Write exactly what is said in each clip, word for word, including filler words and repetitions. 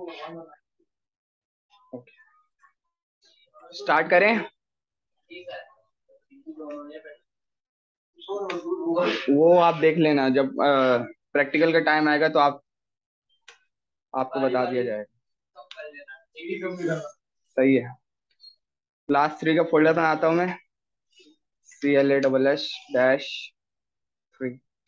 Start करें। वो आप देख लेना, जब प्रैक्टिकल का टाइम आएगा तो आप आपको बता दिया जाएगा। सही है। क्लास थ्री का फोल्डर बनाता हूँ मैं। C L A double S dash three.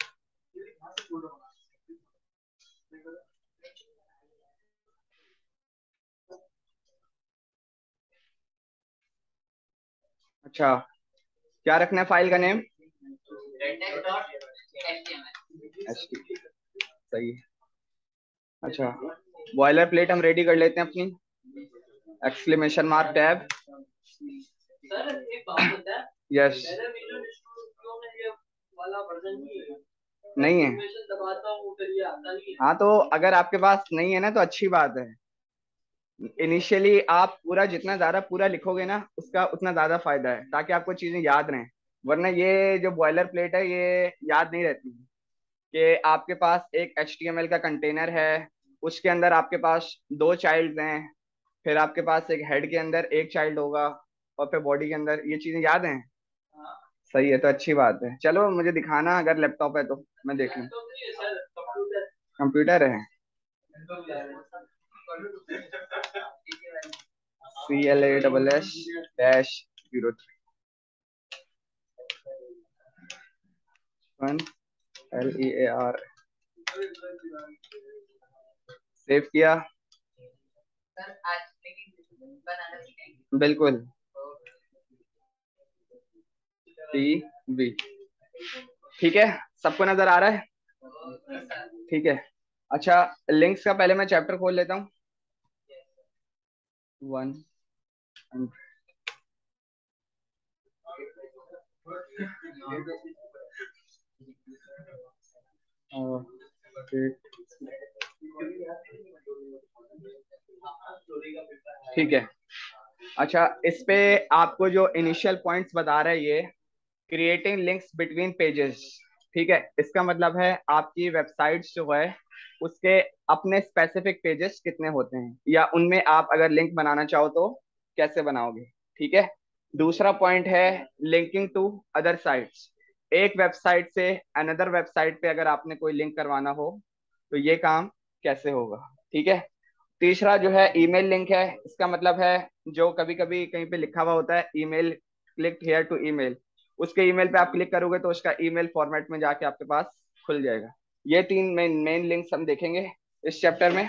अच्छा, क्या रखना है फाइल का नेम? सही है। अच्छा, बॉयलर प्लेट हम रेडी कर लेते हैं अपनी। Exclamation mark tab. यस। नहीं है। हाँ, तो अगर आपके पास नहीं है ना तो अच्छी बात है। इनिशियली आप पूरा जितना ज्यादा पूरा लिखोगे ना उसका उतना ज्यादा फायदा है, ताकि आपको चीजें याद रहें। वरना ये जो बॉयलर प्लेट है ये याद नहीं रहती कि आपके पास एक एच टी एम एल का कंटेनर है, उसके अंदर आपके पास दो चाइल्ड हैं, फिर आपके पास एक हेड के अंदर एक चाइल्ड होगा, और फिर बॉडी के अंदर। ये चीजें याद हैं। सही है, तो अच्छी बात है। चलो मुझे दिखाना, अगर लैपटॉप है तो मैं देख लूँ। कंप्यूटर है। C L A double S dash zero three one L E A R. Save किया। बिल्कुल। T B. ठीक है, सबको नजर आ रहा है? ठीक है। अच्छा, लिंक्स का पहले मैं चैप्टर खोल लेता हूँ। वन ठीक है। अच्छा, इस पे आपको जो इनिशियल पॉइंट्स बता रहा है ये, क्रिएटिंग लिंक्स बिटवीन पेजेस। ठीक है, इसका मतलब है आपकी वेबसाइट्स जो है उसके अपने स्पेसिफिक पेजेस कितने होते हैं, या उनमें आप अगर लिंक बनाना चाहो तो कैसे बनाओगे। ठीक है। दूसरा पॉइंट है लिंकिंग टू अदर साइट्स। एक वेबसाइट से अनदर वेबसाइट पे अगर आपने कोई लिंक करवाना हो तो ये काम कैसे होगा। ठीक है। तीसरा जो है ईमेल लिंक है। इसका मतलब है जो कभी कभी कहीं पे लिखा हुआ होता है email, click here to email, उसके ईमेल पे आप क्लिक करोगे तो उसका ईमेल फॉर्मेट में जाके आपके पास खुल जाएगा। ये तीन मेन मेन लिंक्स हम देखेंगे इस चैप्टर में।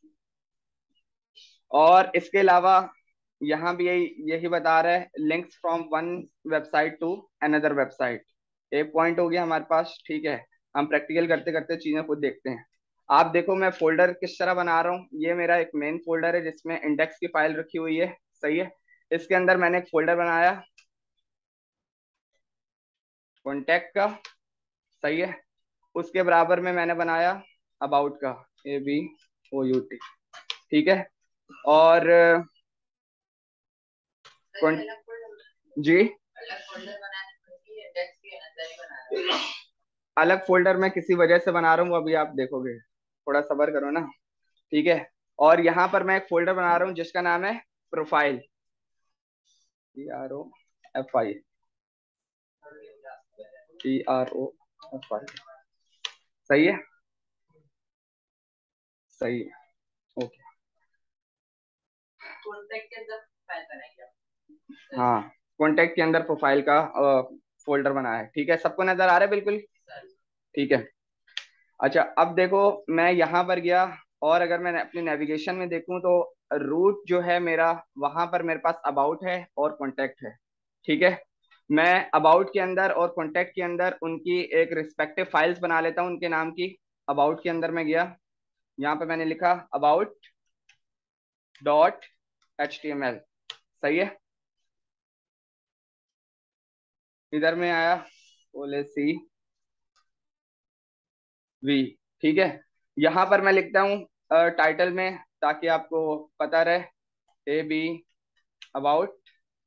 और इसके अलावा यहाँ भी यही यही बता रहा है, links from one website to another website. एक पॉइंट हो गया हमारे पास। ठीक है, हम प्रैक्टिकल करते करते चीजें खुद देखते हैं। आप देखो मैं फोल्डर किस तरह बना रहा हूँ। ये मेरा एक मेन फोल्डर है जिसमें इंडेक्स की फाइल रखी हुई है। सही है। इसके अंदर मैंने एक फोल्डर बनाया कॉन्टैक्ट का। सही है। उसके बराबर में मैंने बनाया अबाउट का, A B O U T. ठीक है। और कौन जी, अलग फोल्डर मैं किसी वजह से बना रहा हूँ, अभी आप देखोगे, थोड़ा सब्र करो ना। ठीक है। और यहाँ पर मैं एक फोल्डर बना रहा हूँ जिसका नाम है profile. P R O F I. P R O F I. सही है। सही है। ओके। हाँ, कॉन्टेक्ट के अंदर प्रोफाइल का फोल्डर बनाया है। ठीक है, सबको नजर आ रहा है बिल्कुल? ठीक है। अच्छा, अब देखो मैं यहाँ पर गया, और अगर मैं अपने नेविगेशन में देखूं तो रूट जो है मेरा, वहां पर मेरे पास अबाउट है और कॉन्टैक्ट है। ठीक है। मैं अबाउट के अंदर और कॉन्टैक्ट के अंदर उनकी एक रिस्पेक्टिव फाइल्स बना लेता हूँ उनके नाम की। अबाउट के अंदर मैं गया, यहाँ पे मैंने लिखा about dot H T M L. सही है। इधर में आया बोले सी वी। ठीक है। यहाँ पर मैं लिखता हूँ टाइटल में, ताकि आपको पता रहे, ए बी अबाउट।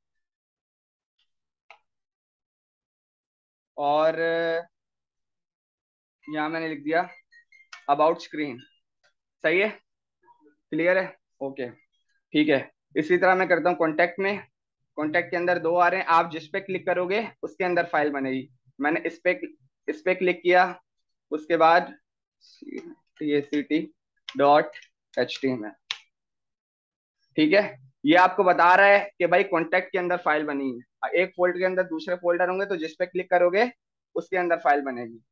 और अ, यहाँ मैंने लिख दिया अबाउट स्क्रीन। सही है। क्लियर है? ओके, ठीक है। इसी तरह मैं करता हूँ कॉन्टेक्ट में। कॉन्टेक्ट के अंदर दो आ रहे हैं, आप जिस पे क्लिक करोगे उसके अंदर फाइल बनेगी। मैंने इस पे इस पे क्लिक किया, उसके बाद T A C T dot H T M L, ठीक है। ये आपको बता रहा है कि भाई कॉन्टेक्ट के अंदर फाइल बनी है। एक फोल्डर के अंदर दूसरे फोल्डर होंगे, तो जिस पे क्लिक करोगे उसके अंदर फाइल बनेगी।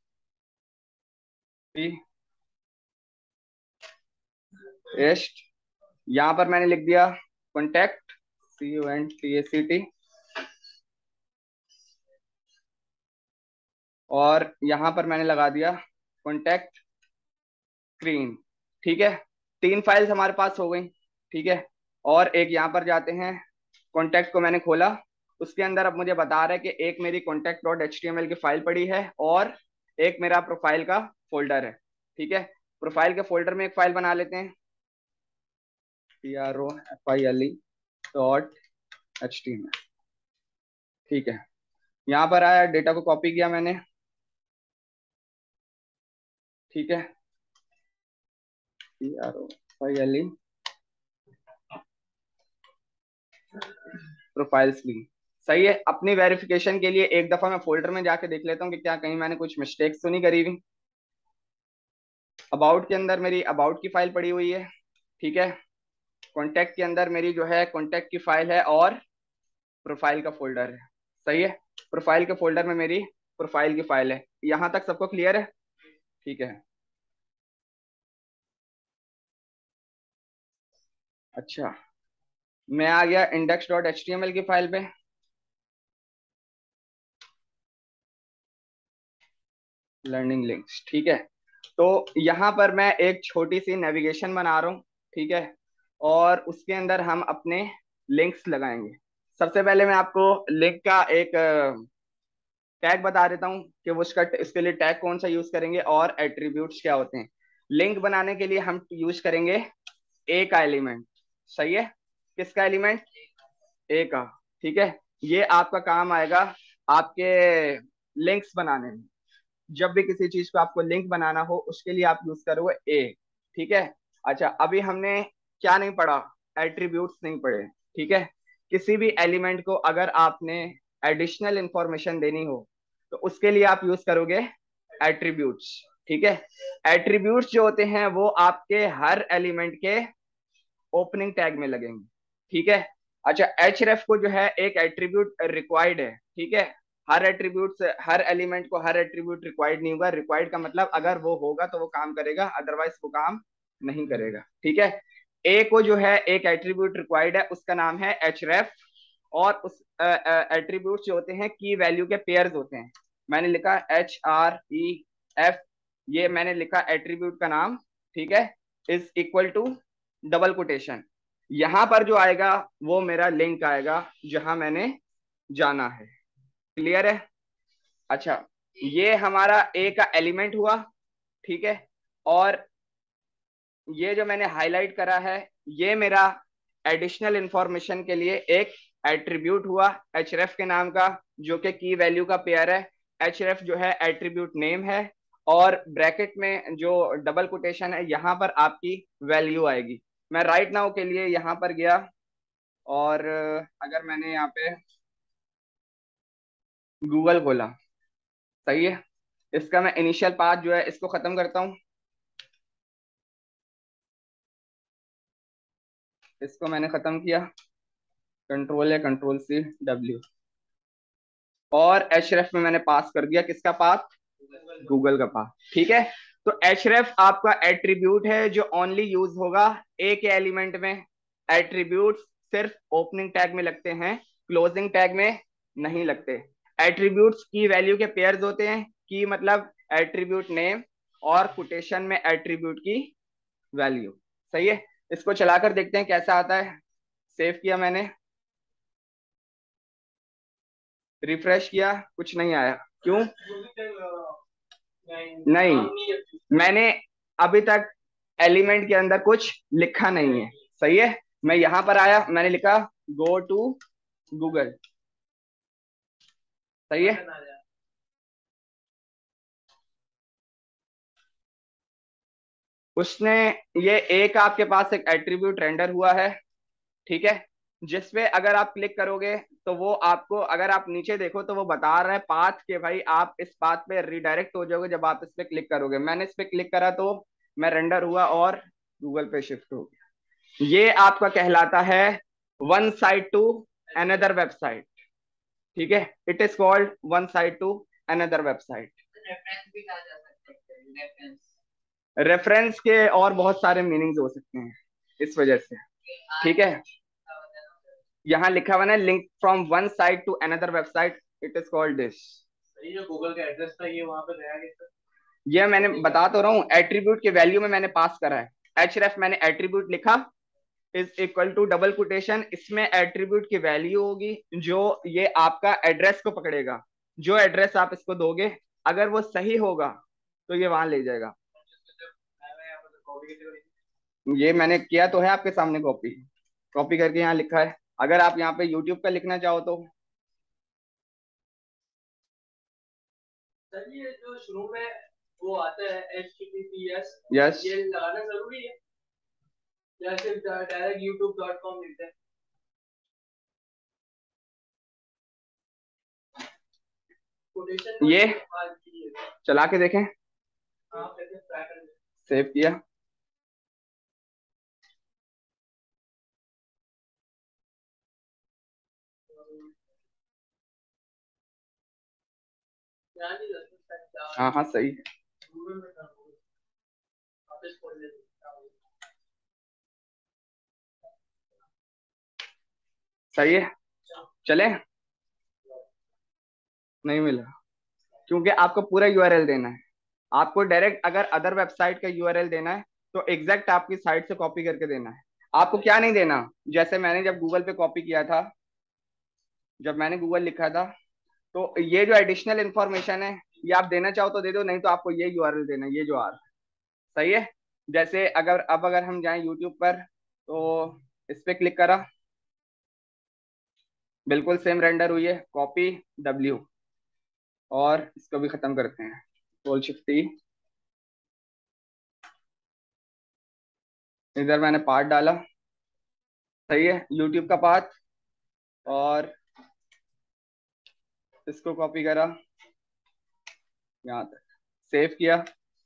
पेस्ट, यहाँ पर मैंने लिख दिया contact, C U N T A C T, और यहाँ पर मैंने लगा दिया कॉन्टेक्ट स्क्रीन, ठीक है। तीन फाइल्स हमारे पास हो गई, ठीक है। और एक यहाँ पर जाते हैं, कॉन्टेक्ट को मैंने खोला, उसके अंदर अब मुझे बता रहा है कि एक मेरी contact dot H T M L की फाइल पड़ी है और एक मेरा प्रोफाइल का फोल्डर है, ठीक है। प्रोफाइल के फोल्डर में एक फाइल बना लेते हैं, T R O F I L E dot H T M L, ठीक है। यहाँ पर आया, डेटा को कॉपी किया मैंने, ठीक है, T R O F I L E profiles ली। सही है। अपनी वेरिफिकेशन के लिए एक दफा मैं फोल्डर में जाके देख लेता हूँ कि क्या कहीं मैंने कुछ मिस्टेक्स तो नहीं करी हुई। अबाउट के अंदर मेरी अबाउट की फाइल पड़ी हुई है, ठीक है। कॉन्टैक्ट के अंदर मेरी जो है कॉन्टैक्ट की फाइल है और प्रोफाइल का फोल्डर है। सही है। प्रोफाइल के फोल्डर में मेरी प्रोफाइल की फाइल है। यहाँ तक सबको क्लियर है? ठीक है। अच्छा, मैं आ गया index dot H T M L की फाइल पे। लर्निंग लिंक्स, ठीक है। तो यहाँ पर मैं एक छोटी सी नेविगेशन बना रहा हूँ, ठीक है। और उसके अंदर हम अपने लिंक्स लगाएंगे। सबसे पहले मैं आपको लिंक का एक टैग बता देता हूँ कि वो उसका इसके लिए टैग कौन सा यूज करेंगे और एट्रीब्यूट्स क्या होते हैं। लिंक बनाने के लिए हम यूज करेंगे ए का एलिमेंट। सही है। किसका एलिमेंट? ए का, ठीक है। ये आपका काम आएगा आपके लिंक्स बनाने में। जब भी किसी चीज को आपको लिंक बनाना हो उसके लिए आप यूज करोगे ए, ठीक है। अच्छा, अभी हमने क्या नहीं पढ़ा? एट्रीब्यूट्स नहीं पढ़े, ठीक है। किसी भी एलिमेंट को अगर आपने एडिशनल इंफॉर्मेशन देनी हो तो उसके लिए आप यूज करोगे एट्रीब्यूट्स, ठीक है। एट्रीब्यूट्स जो होते हैं वो आपके हर एलिमेंट के ओपनिंग टैग में लगेंगे, ठीक है। अच्छा, एच रेफ को जो है एक एट्रीब्यूट रिक्वायर्ड है, ठीक है। हर एट्रीब्यूट हर एलिमेंट को हर एट्रीब्यूट रिक्वायर्ड नहीं होगा। रिक्वायर्ड का मतलब अगर वो होगा तो वो काम करेगा, अदरवाइज वो काम नहीं करेगा, ठीक है। ए को जो है एक एट्रीब्यूट रिक्वायर्ड है, उसका नाम है एच रेफ। और उस एट्रीब्यूट जो होते हैं की वैल्यू के पेयर्स होते हैं। मैंने लिखा एच आर ई एफ, ये मैंने लिखा एट्रीब्यूट का नाम, ठीक है। Is equal to double quotation, यहां पर जो आएगा वो मेरा लिंक आएगा जहां मैंने जाना है। क्लियर है? अच्छा, ये हमारा ए का एलिमेंट हुआ, ठीक है। और ये जो मैंने हाईलाइट करा है ये मेरा एडिशनल इंफॉर्मेशन के लिए एक एट्रीब्यूट हुआ एचरेफ के नाम का, जो कि की वैल्यू का पेयर है। एचरेफ जो है एट्रीब्यूट नेम है, और ब्रैकेट में जो डबल कोटेशन है यहाँ पर आपकी वैल्यू आएगी। मैं राइट नाउ के लिए यहाँ पर गया, और अगर मैंने यहाँ पे गूगल खोला, सही है। इसका मैं इनिशियल पाथ जो है इसको खत्म करता हूँ। इसको मैंने खत्म किया, कंट्रोल है कंट्रोल सी डब्ल्यू, और एचरेफ में मैंने पास कर दिया किसका पाथ? गूगल का पाथ, ठीक है। तो एचरेफ आपका एट्रीब्यूट है जो ओनली यूज होगा ए के एलिमेंट में। एट्रीब्यूट सिर्फ ओपनिंग टैग में लगते हैं, क्लोजिंग टैग में नहीं लगते। एट्रीब्यूट्स की वैल्यू के पेयर्स होते हैं, की मतलब एट्रीब्यूट नेम, और कोटेशन में एट्रीब्यूट की वैल्यू। सही है। इसको चलाकर देखते हैं कैसा आता है। सेव किया मैंने, रिफ्रेश किया, कुछ नहीं आया। क्यों? नहीं, मैंने अभी तक एलिमेंट के अंदर कुछ लिखा नहीं है। सही है। मैं यहां पर आया, मैंने लिखा गो टू गूगल। सही है। उसने ये एक आपके पास एक एट्रीब्यूट रेंडर हुआ है, ठीक है, जिसपे अगर आप क्लिक करोगे तो वो आपको, अगर आप नीचे देखो तो वो बता रहा है पाथ के भाई आप इस पाथ पे रिडायरेक्ट हो जाओगे जब आप इस पे क्लिक करोगे। मैंने इस पे क्लिक करा तो मैं रेंडर हुआ और गूगल पे शिफ्ट हो गया। ये आपका कहलाता है one site to another website, ठीक है, it is called one site to another website. Reference के और बहुत सारे मीनिंग्स हो सकते हैं इस वजह से, ठीक है। यहाँ लिखा हुआ है link from one site to another website, it is called this. जो गूगल का एड्रेस था ये वहां पे गया कैसे? ये मैंने बता तो रहा हूँ, एट्रीब्यूट के वैल्यू में मैंने पास करा है। एचरेफ मैंने एट्रीब्यूट लिखा is equal to double quotation, इसमें एट्रीब्यूट की वैल्यू होगी जो ये आपका एड्रेस को पकड़ेगा। जो एड्रेस आप इसको दोगे अगर वो सही होगा तो ये वहां ले जाएगा। ये मैंने किया तो है आपके सामने, कॉपी कॉपी करके यहाँ लिखा है। अगर आप यहाँ पे यूट्यूब का लिखना चाहो तो सर ये जो शुरू में वो आता है H T T P S, yes, ये लगाना जरूरी है या सिर्फ डायरेक्ट यूट्यूब डॉट कॉम लिखते हैं? ये चला के देखें, सेव किया, हाँ हाँ सही है। सही है, चले, नहीं मिला क्योंकि आपको पूरा यूआरएल देना है। आपको डायरेक्ट अगर अदर वेबसाइट का यूआरएल देना है तो एग्जैक्ट आपकी साइट से कॉपी करके देना है। आपको क्या नहीं देना, जैसे मैंने जब गूगल पे कॉपी किया था, जब मैंने गूगल लिखा था, तो ये जो एडिशनल इंफॉर्मेशन है ये आप देना चाहो तो दे दो, नहीं तो आपको ये यूआरएल देना है, ये जो आ रहा है, सही है। जैसे अगर अब अगर हम जाएं यूट्यूब पर तो इस पे क्लिक करा, बिल्कुल सेम रेंडर हुई है, कॉपी डब्ल्यू, और इसको भी खत्म करते हैं, कंट्रोल शिफ्ट ई, इधर मैंने पार्ट डाला, सही है, यूट्यूब का पाथ, और इसको कॉपी करा यहाँ तक, सेव किया,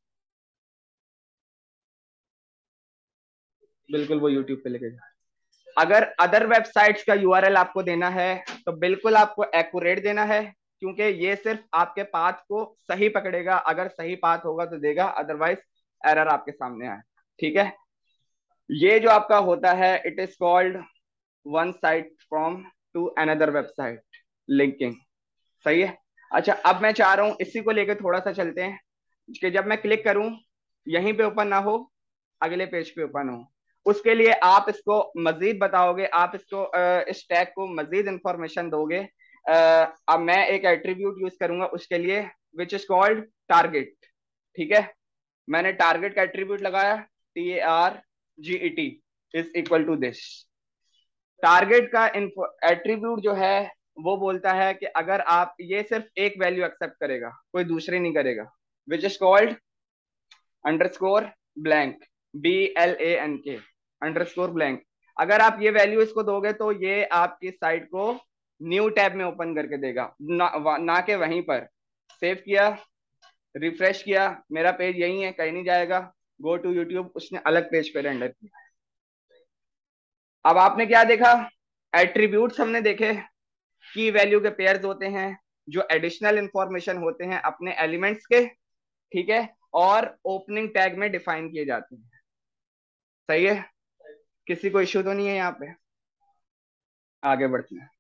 बिल्कुल वो यूट्यूब पे लेके जा। अगर अदर वेबसाइट्स का यूआरएल आपको देना है तो बिल्कुल आपको एक्यूरेट देना है, क्योंकि ये सिर्फ आपके पाथ को सही पकड़ेगा, अगर सही पाथ होगा तो देगा, अदरवाइज एरर आपके सामने आए, ठीक है। ये जो आपका होता है it is called one site from to another website linking, सही है। अच्छा अब मैं चाह रहा हूँ इसी को लेकर थोड़ा सा चलते हैं कि जब मैं क्लिक करूं यहीं पे ओपन ना हो, अगले पेज पे ओपन हो, उसके लिए आप इसको मजीद बताओगे, आप इसको अ, इस टैग को मजीद इंफॉर्मेशन दोगे। अ, अब मैं एक एट्रीब्यूट यूज करूंगा उसके लिए विच इज कॉल्ड टारगेट, ठीक है। मैंने टारगेट का एट्रीब्यूट लगाया, T A R G E T is equal to this. Target का एट्रीब्यूट जो है वो बोलता है कि अगर आप, ये सिर्फ एक वैल्यू एक्सेप्ट करेगा, कोई दूसरी नहीं करेगा, which is called underscore blank, B L A N K, underscore blank. अगर आप ये वैल्यू इसको दोगे तो ये आपकी साइट को न्यू टैब में ओपन करके देगा, ना, ना के वहीं पर। सेव किया, रिफ्रेश किया, मेरा पेज यही है, कहीं नहीं जाएगा, गो टू यूट्यूब, उसने अलग पेज पे रेंडर किया। अब आपने क्या देखा, एट्रीब्यूट्स हमने देखे, की वैल्यू के पेयर्स होते हैं जो एडिशनल इंफॉर्मेशन होते हैं अपने एलिमेंट्स के, ठीक है, और ओपनिंग टैग में डिफाइन किए जाते हैं, सही है। किसी को इश्यू तो नहीं है यहाँ पे, आगे बढ़ते हैं,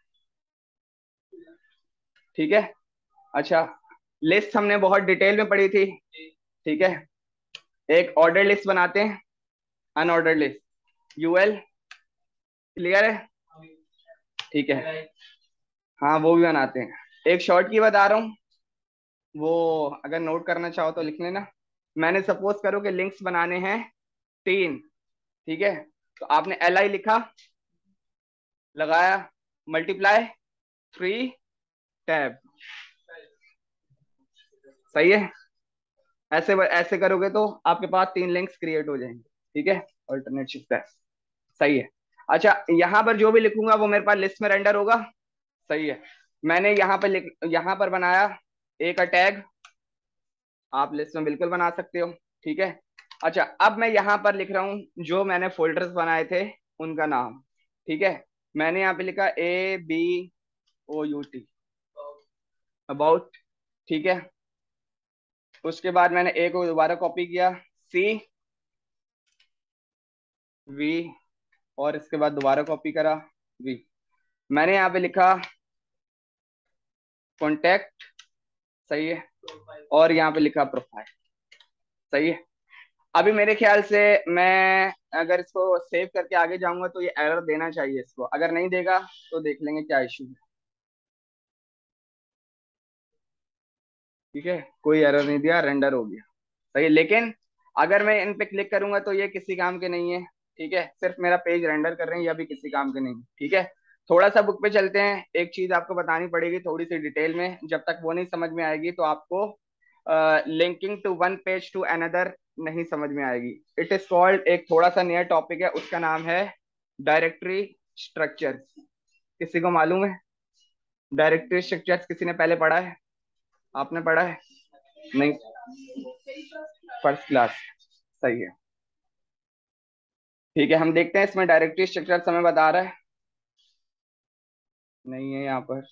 ठीक है। अच्छा लिस्ट हमने बहुत डिटेल में पढ़ी थी, ठीक है। एक ऑर्डर लिस्ट बनाते हैं, अनऑर्डर लिस्ट, यूएल क्लियर है, ठीक है। हाँ वो भी बनाते हैं, एक शॉर्ट की बता रहा हूँ, वो अगर नोट करना चाहो तो लिख लेना। मैंने सपोज करो कि लिंक्स बनाने हैं तीन, ठीक है, तो आपने एल आई लिखा, लगाया, मल्टीप्लाई थ्री टैब, सही है। ऐसे ऐसे करोगे तो आपके पास तीन लिंक्स क्रिएट हो जाएंगे। ठीक है, ऑल्टरनेट शिफ्ट है, सही है। अच्छा, यहाँ पर जो भी लिखूंगा वो मेरे पास लिस्ट में रेंडर होगा। सही है। मैंने यहाँ पर लिख यहाँ पर बनाया एक टैग, आप लिस्ट में बिल्कुल बना सकते हो। ठीक है। अच्छा, अब मैं यहाँ पर लिख रहा हूँ जो मैंने फोल्डर्स बनाए थे उनका नाम। ठीक है, मैंने यहाँ पे लिखा A B O U T, about. ठीक है, उसके बाद मैंने ए को दोबारा कॉपी किया, सी वी, और इसके बाद दोबारा कॉपी करा, वी। मैंने यहाँ पे लिखा कॉन्टेक्ट, सही है, और यहाँ पे लिखा प्रोफाइल, सही है। अभी मेरे ख्याल से मैं अगर इसको सेव करके आगे जाऊंगा तो ये एरर देना चाहिए इसको, अगर नहीं देगा तो देख लेंगे क्या इशू है। ठीक है, कोई एरर नहीं दिया, रेंडर हो गया, सही है। लेकिन अगर मैं इन पे क्लिक करूंगा तो ये किसी काम के नहीं है। ठीक है, सिर्फ मेरा पेज रेंडर कर रहे हैं, ये अभी किसी काम के नहीं। ठीक है, थोड़ा सा बुक पे चलते हैं। एक चीज आपको बतानी पड़ेगी थोड़ी सी डिटेल में, जब तक वो नहीं समझ में आएगी तो आपको linking to one page to another नहीं समझ में आएगी। इट इज कॉल्ड, एक थोड़ा सा नया टॉपिक है, उसका नाम है डायरेक्टरी स्ट्रक्चर्स। किसी को मालूम है डायरेक्टरी स्ट्रक्चर्स? किसी ने पहले पढ़ा है? आपने पढ़ा है? नहीं, फर्स्ट क्लास, सही है। ठीक है, हम देखते हैं इसमें डायरेक्टरी स्ट्रक्चर हमें बता रहा है, नहीं है यहाँ पर।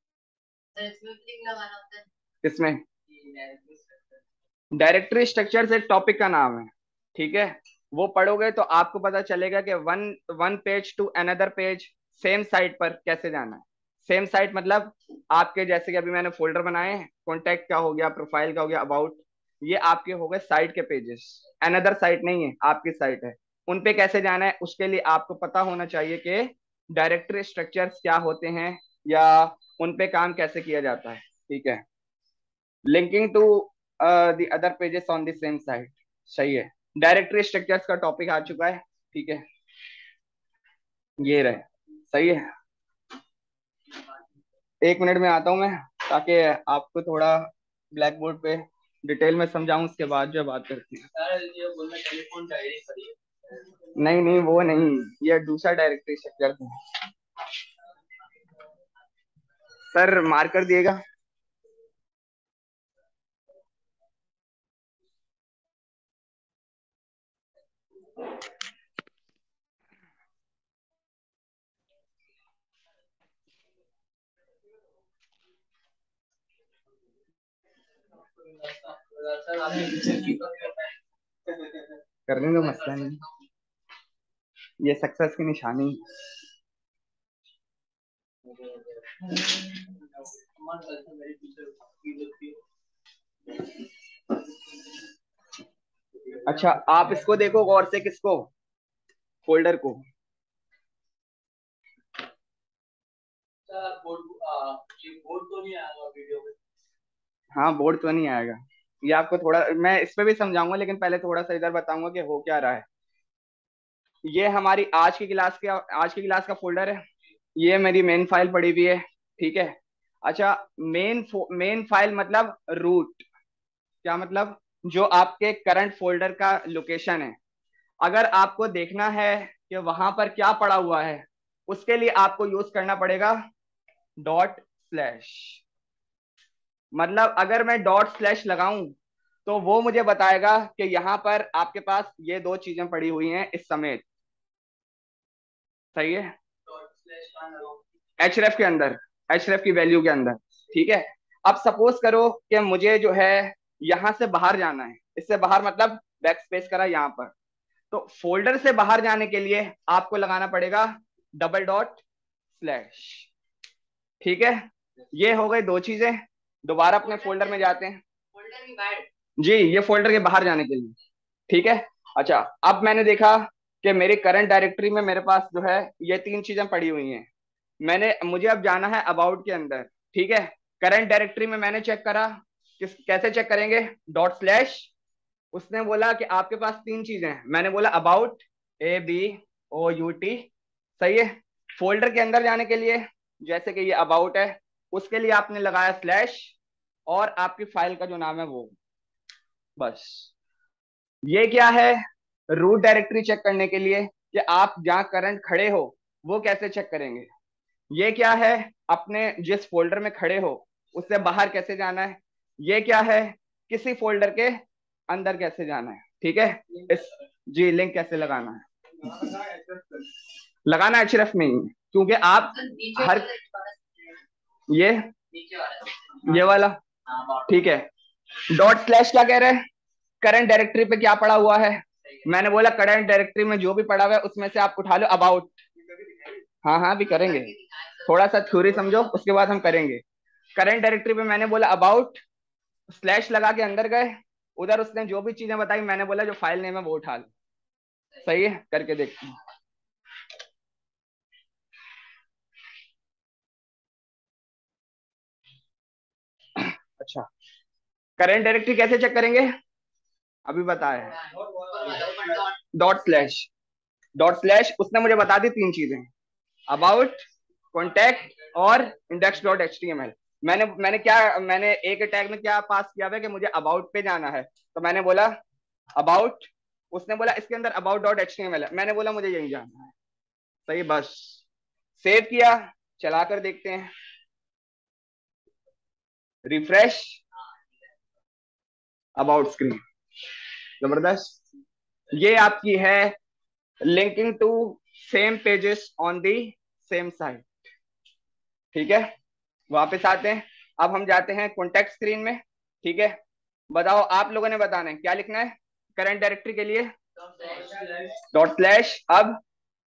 इसमें डायरेक्टरी स्ट्रक्चर एक टॉपिक का नाम है। ठीक है, वो पढ़ोगे तो आपको पता चलेगा कि one one page to another page same site पर कैसे जाना है। सेम साइट मतलब आपके जैसे कि अभी मैंने फोल्डर बनाए हैं, कॉन्टेक्ट का हो गया, प्रोफाइल का हो गया, अबाउट, ये आपके हो गए साइट के पेजेस। अनदर साइट नहीं है, आपकी साइट है। उन पे कैसे जाना है उसके लिए आपको पता होना चाहिए कि डायरेक्टरी स्ट्रक्चर्स क्या होते हैं या उन पे काम कैसे किया जाता है। ठीक है, linking to the other pages on the same site, सही है। डायरेक्टरी स्ट्रक्चर्स का टॉपिक आ चुका है। ठीक है, ये रहे, सही है। एक मिनट में आता हूँ मैं, ताकि आपको थोड़ा ब्लैक बोर्ड पे डिटेल में समझाऊं, उसके बाद जो बात करते हैं। नहीं नहीं, वो नहीं, ये दूसरा डायरेक्टरी स्ट्रक्चर है। सर मार्कर दिएगा। करने दो, मसला नहीं, ये सक्सेस की निशानी। अच्छा, आप इसको देखो गौर से, किसको? फोल्डर को। हाँ, बोर्ड तो नहीं आएगा, ये आपको थोड़ा मैं इस पे भी समझाऊंगा, लेकिन पहले थोड़ा सा इधर बताऊंगा कि हो क्या रहा है। ये हमारी आज की क्लास के आज की क्लास का फोल्डर है, ये मेरी मेन फाइल पड़ी हुई है। ठीक है। अच्छा, मेन मेन फाइल मतलब रूट, क्या मतलब? जो आपके करंट फोल्डर का लोकेशन है। अगर आपको देखना है कि वहां पर क्या पड़ा हुआ है, उसके लिए आपको यूज करना पड़ेगा डॉट स्लैश। मतलब अगर मैं डॉट स्लैश लगाऊं तो वो मुझे बताएगा कि यहाँ पर आपके पास ये दो चीजें पड़ी हुई हैं इस समेत, सही है। एचरेफ के अंदर, एचरेफ की वैल्यू के अंदर। ठीक है। अब सपोज करो कि मुझे जो है यहां से बाहर जाना है, इससे बाहर मतलब बैक स्पेस करा यहाँ पर, तो फोल्डर से बाहर जाने के लिए आपको लगाना पड़ेगा डबल डॉट स्लैश। ठीक है, ये हो गई दो चीजें। दोबारा अपने फोल्डर में जाते हैं। जी, ये फोल्डर के बाहर जाने के लिए। ठीक है। अच्छा, अब मैंने देखा कि मेरी करंट डायरेक्टरी में मेरे पास जो है ये तीन चीजें पड़ी हुई हैं। मैंने मुझे अब जाना है अबाउट के अंदर। ठीक है, करंट डायरेक्टरी में मैंने चेक करा, किस कैसे चेक करेंगे? Dot slash. उसने बोला कि आपके पास तीन चीजें हैं, मैंने बोला about, A B O U T, सही है। फोल्डर के अंदर जाने के लिए, जैसे कि ये अबाउट है, उसके लिए आपने लगाया स्लैश, और आपकी फाइल का जो नाम है वो। बस ये क्या है, रूट डायरेक्टरी चेक करने के लिए कि आप जहाँ करंट खड़े हो वो कैसे चेक करेंगे। ये क्या है, अपने जिस फोल्डर में खड़े हो उससे बाहर कैसे जाना है। ये क्या है, किसी फोल्डर के अंदर कैसे जाना है। ठीक है, इस जी लिंक कैसे लगाना है, लगाना एचरेफ में ही, क्योंकि आप हर ये ये वाला ठीक है। डॉट स्लैश क्या कह रहे हैं, करंट डायरेक्टरी पे क्या पड़ा हुआ है। मैंने बोला करंट डायरेक्टरी में जो भी पड़ा हुआ है उसमें से आप उठा लो अबाउट। हाँ हाँ भी करेंगे, थोड़ा सा थ्योरी समझो उसके बाद हम करेंगे। करंट डायरेक्टरी पे मैंने बोला अबाउट, स्लैश लगा के अंदर गए, उधर उसने जो भी चीजें बताई मैंने बोला जो फाइल नेम है वो उठा लो। सही है, करके देखते हैं। अच्छा, करंट डायरेक्टरी कैसे चेक करेंगे, अभी बताया डॉट स्लैश। डॉट स्लैश उसने मुझे बता दी तीन चीजें, अबाउट, कॉन्टैक्ट और index dot H T M L. मैंने मैंने क्या मैंने एक टैग में क्या पास किया हुआ है कि मुझे अबाउट पे जाना है, तो मैंने बोला अबाउट, उसने बोला इसके अंदर about dot H T M L है, मैंने बोला मुझे यही जाना है। सही, बस सेव किया, चला कर देखते हैं, रिफ्रेश, अबाउट स्क्रीन, जबरदस्त। ये आपकी है linking to same pages on the same site. ठीक है, वापस आते हैं, अब हम जाते हैं कॉन्टेक्ट स्क्रीन में। ठीक है, बताओ आप लोगों ने बताना है क्या लिखना है करंट डायरेक्टरी के लिए, डॉट स्लैश, अब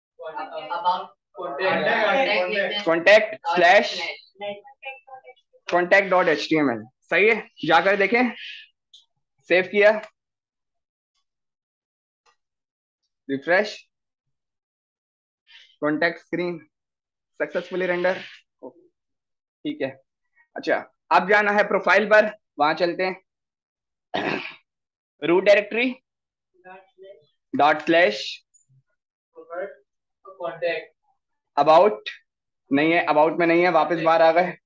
contact slash contact dot H T M L. सही है, जाकर देखें, सेव किया, refresh, contact screen successfully render. ठीक है, अच्छा अब जाना है प्रोफाइल पर, वहां चलते हैं। Root directory dot slash about, नहीं है अबाउट में नहीं है, वापस बाहर आ गए,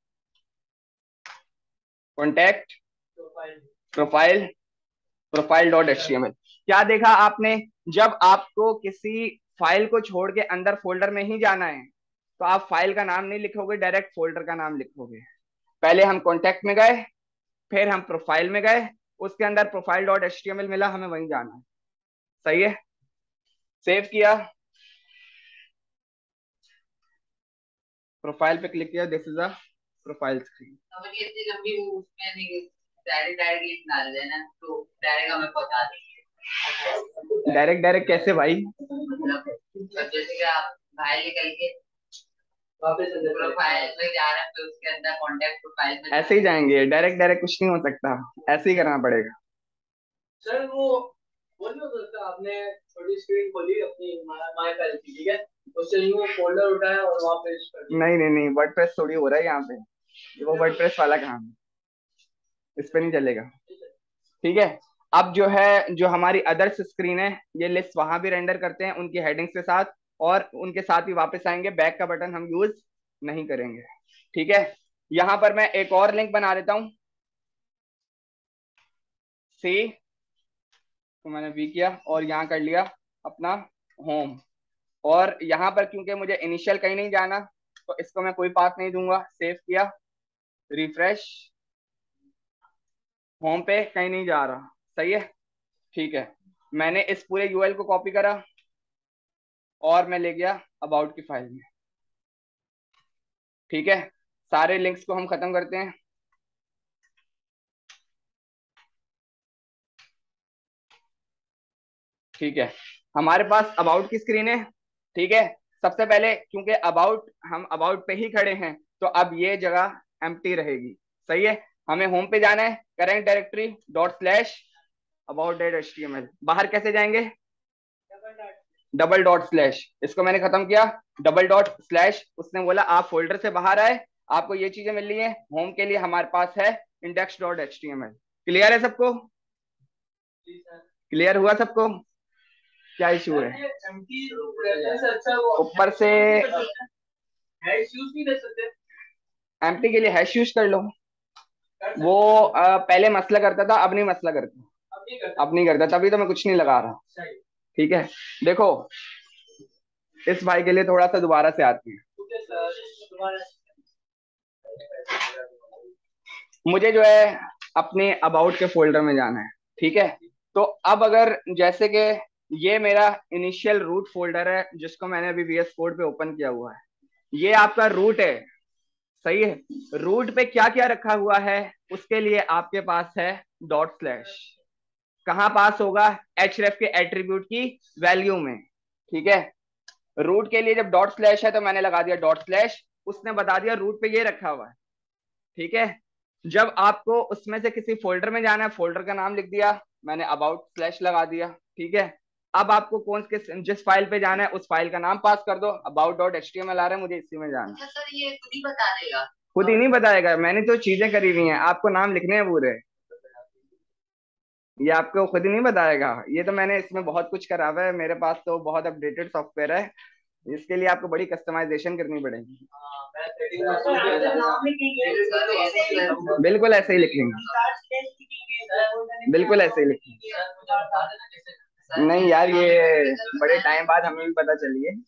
contact profile profile dot H T M L. क्या देखा आपने, जब आपको किसी फाइल को छोड़ के अंदर फोल्डर में ही जाना है तो आप फाइल का नाम नहीं लिखोगे, डायरेक्ट फोल्डर का नाम लिखोगे। पहले हम कॉन्टैक्ट में गए, फिर हम प्रोफाइल में गए, उसके अंदर profile dot H T M L मिला, हमें वहीं जाना है। सही है, सेव किया, प्रोफाइल पे क्लिक किया, this is a profile screen. Direct direct कैसे भाई, जैसे कि आप बाहर निकल के प्रोफाइल में जा रहे हैं तो उसके अंदर कॉन्टैक्ट प्रोफाइल में ऐसे ही जाएंगे, डायरेक्ट डायरेक्ट कुछ नहीं हो सकता, ऐसे ही करना पड़ेगा। सर वो वो नहीं हो सकता, आपने छोटी स्क्रीन खोली अपनी माय फाइल की, ठीक है, उससे यूं फोल्डर उठाया और वहां पेस्ट कर दिया। नहीं नहीं नहीं, वर्डप्रेस थोड़ी हो रहा है यहाँ पे, वो वर्डप्रेस वाला काम है, इस पे नहीं चलेगा। ठीक है, अब जो है जो हमारी अदर्स स्क्रीन है, ये लिस्ट वहां भी रेंडर करते हैं उनकी हेडिंग्स के साथ, और उनके साथ ही वापस आएंगे, बैक का बटन हम यूज नहीं करेंगे। ठीक है, यहां पर मैं एक और लिंक बना देता हूं, सी तो मैंने वी किया और यहाँ कर लिया अपना होम, और यहाँ पर क्योंकि मुझे इनिशियल कहीं नहीं जाना तो इसको मैं कोई पाथ नहीं दूंगा, सेव किया, रिफ्रेश, होम पे कहीं नहीं जा रहा। सही है, ठीक है, मैंने इस पूरे यूआरएल को कॉपी करा और मैं ले गया अबाउट की फाइल में। ठीक है, सारे लिंक्स को हम खत्म करते हैं। ठीक है, हमारे पास अबाउट की स्क्रीन है। ठीक है, सबसे पहले क्योंकि अबाउट हम अबाउट पे ही खड़े हैं तो अब ये जगह एम्प्टी रहेगी। सही है, हमें होम पे जाना है, current directory dot slash about dot H T M L, बाहर कैसे जाएंगे, डबल डॉट स्लैश, इसको मैंने खत्म किया, डबल डॉट स्लैश, उसने बोला आप फोल्डर से बाहर आए, आपको ये चीजें मिल रही है, होम के लिए हमारे पास है index dot H T M L. Clear है सबको, क्लियर हुआ सबको, क्या इशू है, ऊपर से एम्प्टी के लिए हैश यूज कर लो, वो आ, पहले मसला करता था अब नहीं मसला करता। अब नहीं करता, तभी तो मैं कुछ नहीं लगा रहा। ठीक है, देखो इस भाई के लिए थोड़ा सा दोबारा से आती है। मुझे जो है अपने अबाउट के फोल्डर में जाना है। ठीक है, तो अब अगर जैसे कि ये मेरा इनिशियल रूट फोल्डर है जिसको मैंने अभी वीएस कोड पे ओपन किया हुआ है, ये आपका रूट है। सही है, रूट पे क्या क्या रखा हुआ है उसके लिए आपके पास है डॉट स्लैश। कहां पास होगा? एचरेफ के एट्रीब्यूट की वैल्यू में। ठीक है, रूट के लिए जब डॉट स्लैश है तो मैंने लगा दिया डॉट स्लैश, उसने बता दिया रूट पे ये रखा हुआ है। ठीक है, जब आपको उसमें से किसी फोल्डर में जाना है, फोल्डर का नाम लिख दिया मैंने, अबाउट स्लैश लगा दिया। ठीक है, अब आपको कौन किस जिस फाइल पे जाना है उस फाइल का नाम पास कर दो, about dot H T M L आ रहा है, मुझे इसी में जाना है। सर ये खुद ही बता देगा? खुद ही नहीं बताएगा, मैंने तो चीजें करी हुई हैं, आपको नाम लिखने हैं पूरे, ये आपको खुद ही नहीं बताएगा। ये तो मैंने इसमें बहुत कुछ करा हुआ है, मेरे पास तो बहुत अपडेटेड सॉफ्टवेयर है, इसके लिए आपको बड़ी कस्टमाइजेशन करनी पड़ेगी। बिल्कुल ऐसे ही लिखेंगे, बिल्कुल ऐसे ही लिखेंगे। नहीं यार, ये बड़े टाइम बाद हमें भी पता चली है।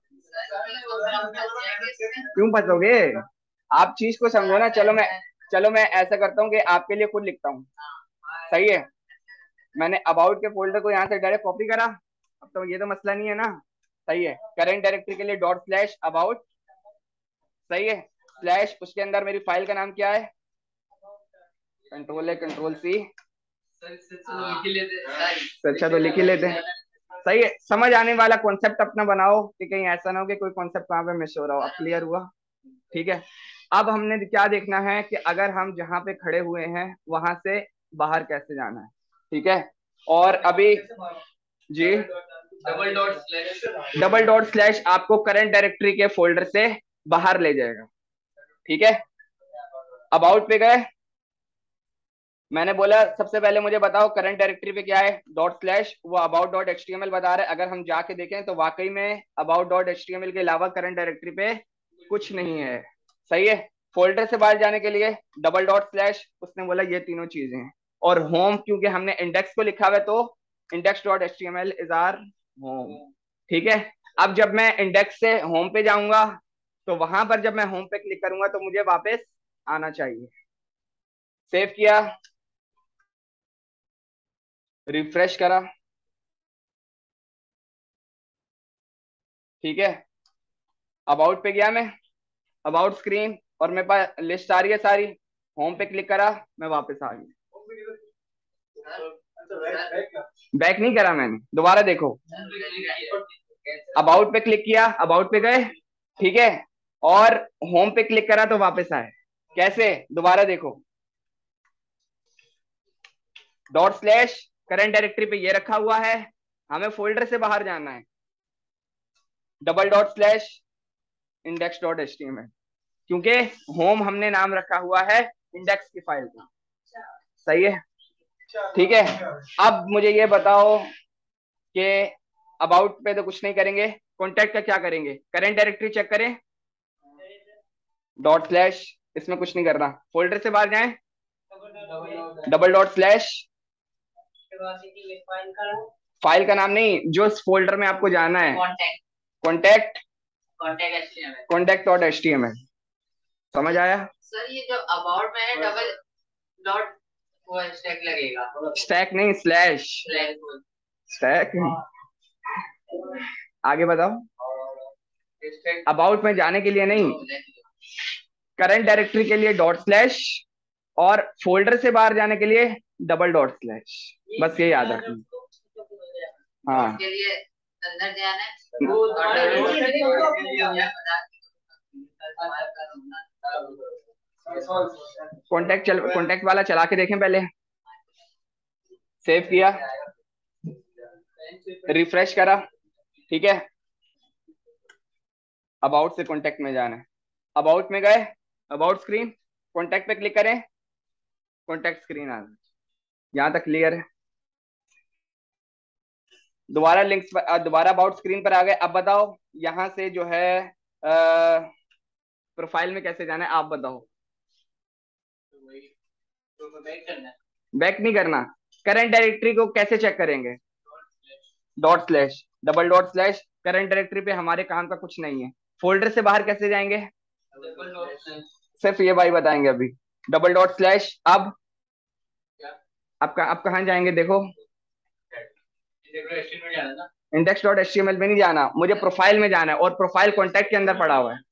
क्यों फंसोगे? आप चीज को समझो ना। चलो मैं चलो मैं ऐसा करता हूँ कि आपके लिए खुद लिखता हूँ। सही है, मैंने अबाउट के फोल्डर को यहाँ से डायरेक्ट कॉपी करा, अब तो ये तो मसला नहीं है ना। सही है, करेंट डायरेक्टरी के लिए डॉट स्लैश अबाउट। सही है, स्लैश उसके अंदर मेरी फाइल का नाम क्या है? कंट्रोल है, कंट्रोल सी। अच्छा तो लिख ही लेते हैं। सही है, समझ आने वाला कॉन्सेप्ट अपना बनाओ कि कहीं ऐसा ना हो कि कोई कॉन्सेप्ट वहां पे मिस हो रहा हो। अब क्लियर हुआ? ठीक है, अब हमने क्या देखना है कि अगर हम जहां पे खड़े हुए हैं वहां से बाहर कैसे जाना है। ठीक है, और अभी जी double dot slash, double dot slash आपको करंट डायरेक्टरी के फोल्डर से बाहर ले जाएगा। ठीक है, अबाउट पे गए, मैंने बोला सबसे पहले मुझे बताओ करंट डायरेक्टरी पे क्या है, डॉट स्लैश, वो about dot H T M L बता रहा है। अगर हम जाके देखें तो वाकई में about dot H T M L के अलावा करंट डायरेक्टरी पे कुछ नहीं है। सही है, फोल्डर से बाहर जाने के लिए डबल डॉट स्लैश, उसने बोला ये तीनों चीजें हैं। और होम, क्योंकि हमने इंडेक्स को लिखा हुआ है तो index dot H T M L is our home. ठीक है, अब जब मैं इंडेक्स से होम पे जाऊंगा तो वहां पर जब मैं होम पे क्लिक करूंगा तो मुझे वापस आना चाहिए। सेव किया, रिफ्रेश करा। ठीक है, अबाउट पे गया मैं, अबाउट स्क्रीन, और मेरे पास लिस्ट आ रही है सारी। होम पे क्लिक करा, मैं वापस आ गया। बैक नहीं करा मैंने, दोबारा देखो। अबाउट पे क्लिक किया, अबाउट पे गए। ठीक है, और होम पे क्लिक करा तो वापस आए। कैसे? दोबारा देखो, डॉट स्लैश करंट डायरेक्टरी पे ये रखा हुआ है, हमें फोल्डर से बाहर जाना है, double dot slash index dot H T M L, क्योंकि होम हमने नाम रखा हुआ है इंडेक्स की फाइल का। सही है, ठीक है। अब मुझे ये बताओ कि अबाउट पे तो कुछ नहीं करेंगे, कॉन्टैक्ट का क्या करेंगे? करंट डायरेक्टरी चेक करें, डॉट स्लैश, इसमें कुछ नहीं करना, फोल्डर से बाहर जाएं, डबल डॉट स्लैश, फाइल का नाम नहीं, जो इस फोल्डर में आपको जाना है, contact, contact dot H T M L. समझ आया सर? ये जो अबाउट में है डबल डॉट वो स्टैक लगेगा, स्टैक नहीं स्लैश, स्टैक। आगे बताओ, अबाउट में जाने के लिए नहीं, करंट डायरेक्टरी के लिए डॉट स्लैश, और फोल्डर से बाहर जाने के लिए डबल डॉट स्लैश, बस ये याद रखना। हाँ, अंदर जाना है कॉन्टैक्ट चल, कॉन्टैक्ट वाला चला के देखें पहले। सेव किया, रिफ्रेश करा। ठीक है, अबाउट से कॉन्टैक्ट में जाना है, अबाउट में गए, अबाउट स्क्रीन, कॉन्टैक्ट पे क्लिक करें, कॉन्टैक्ट स्क्रीन आ गई। यहां तक क्लियर है? दोबारा लिंक्स पर, दोबारा अबाउट स्क्रीन पर आ गए। अब बताओ यहां से जो है प्रोफाइल में कैसे जाना है, आप बताओ। बैक नहीं करना, करंट डायरेक्टरी को कैसे चेक करेंगे? Dot slash, double dot slash. Current directory पे हमारे काम का कुछ नहीं है। फोल्डर से बाहर कैसे जाएंगे? सिर्फ ये भाई बताएंगे अभी। Double dot slash. अब अब अब कहाँ जाएंगे देखो? Index dot H T M L में नहीं जाना, मुझे प्रोफाइल में जाना है, और प्रोफाइल कॉन्टैक्ट के अंदर पड़ा हुआ है।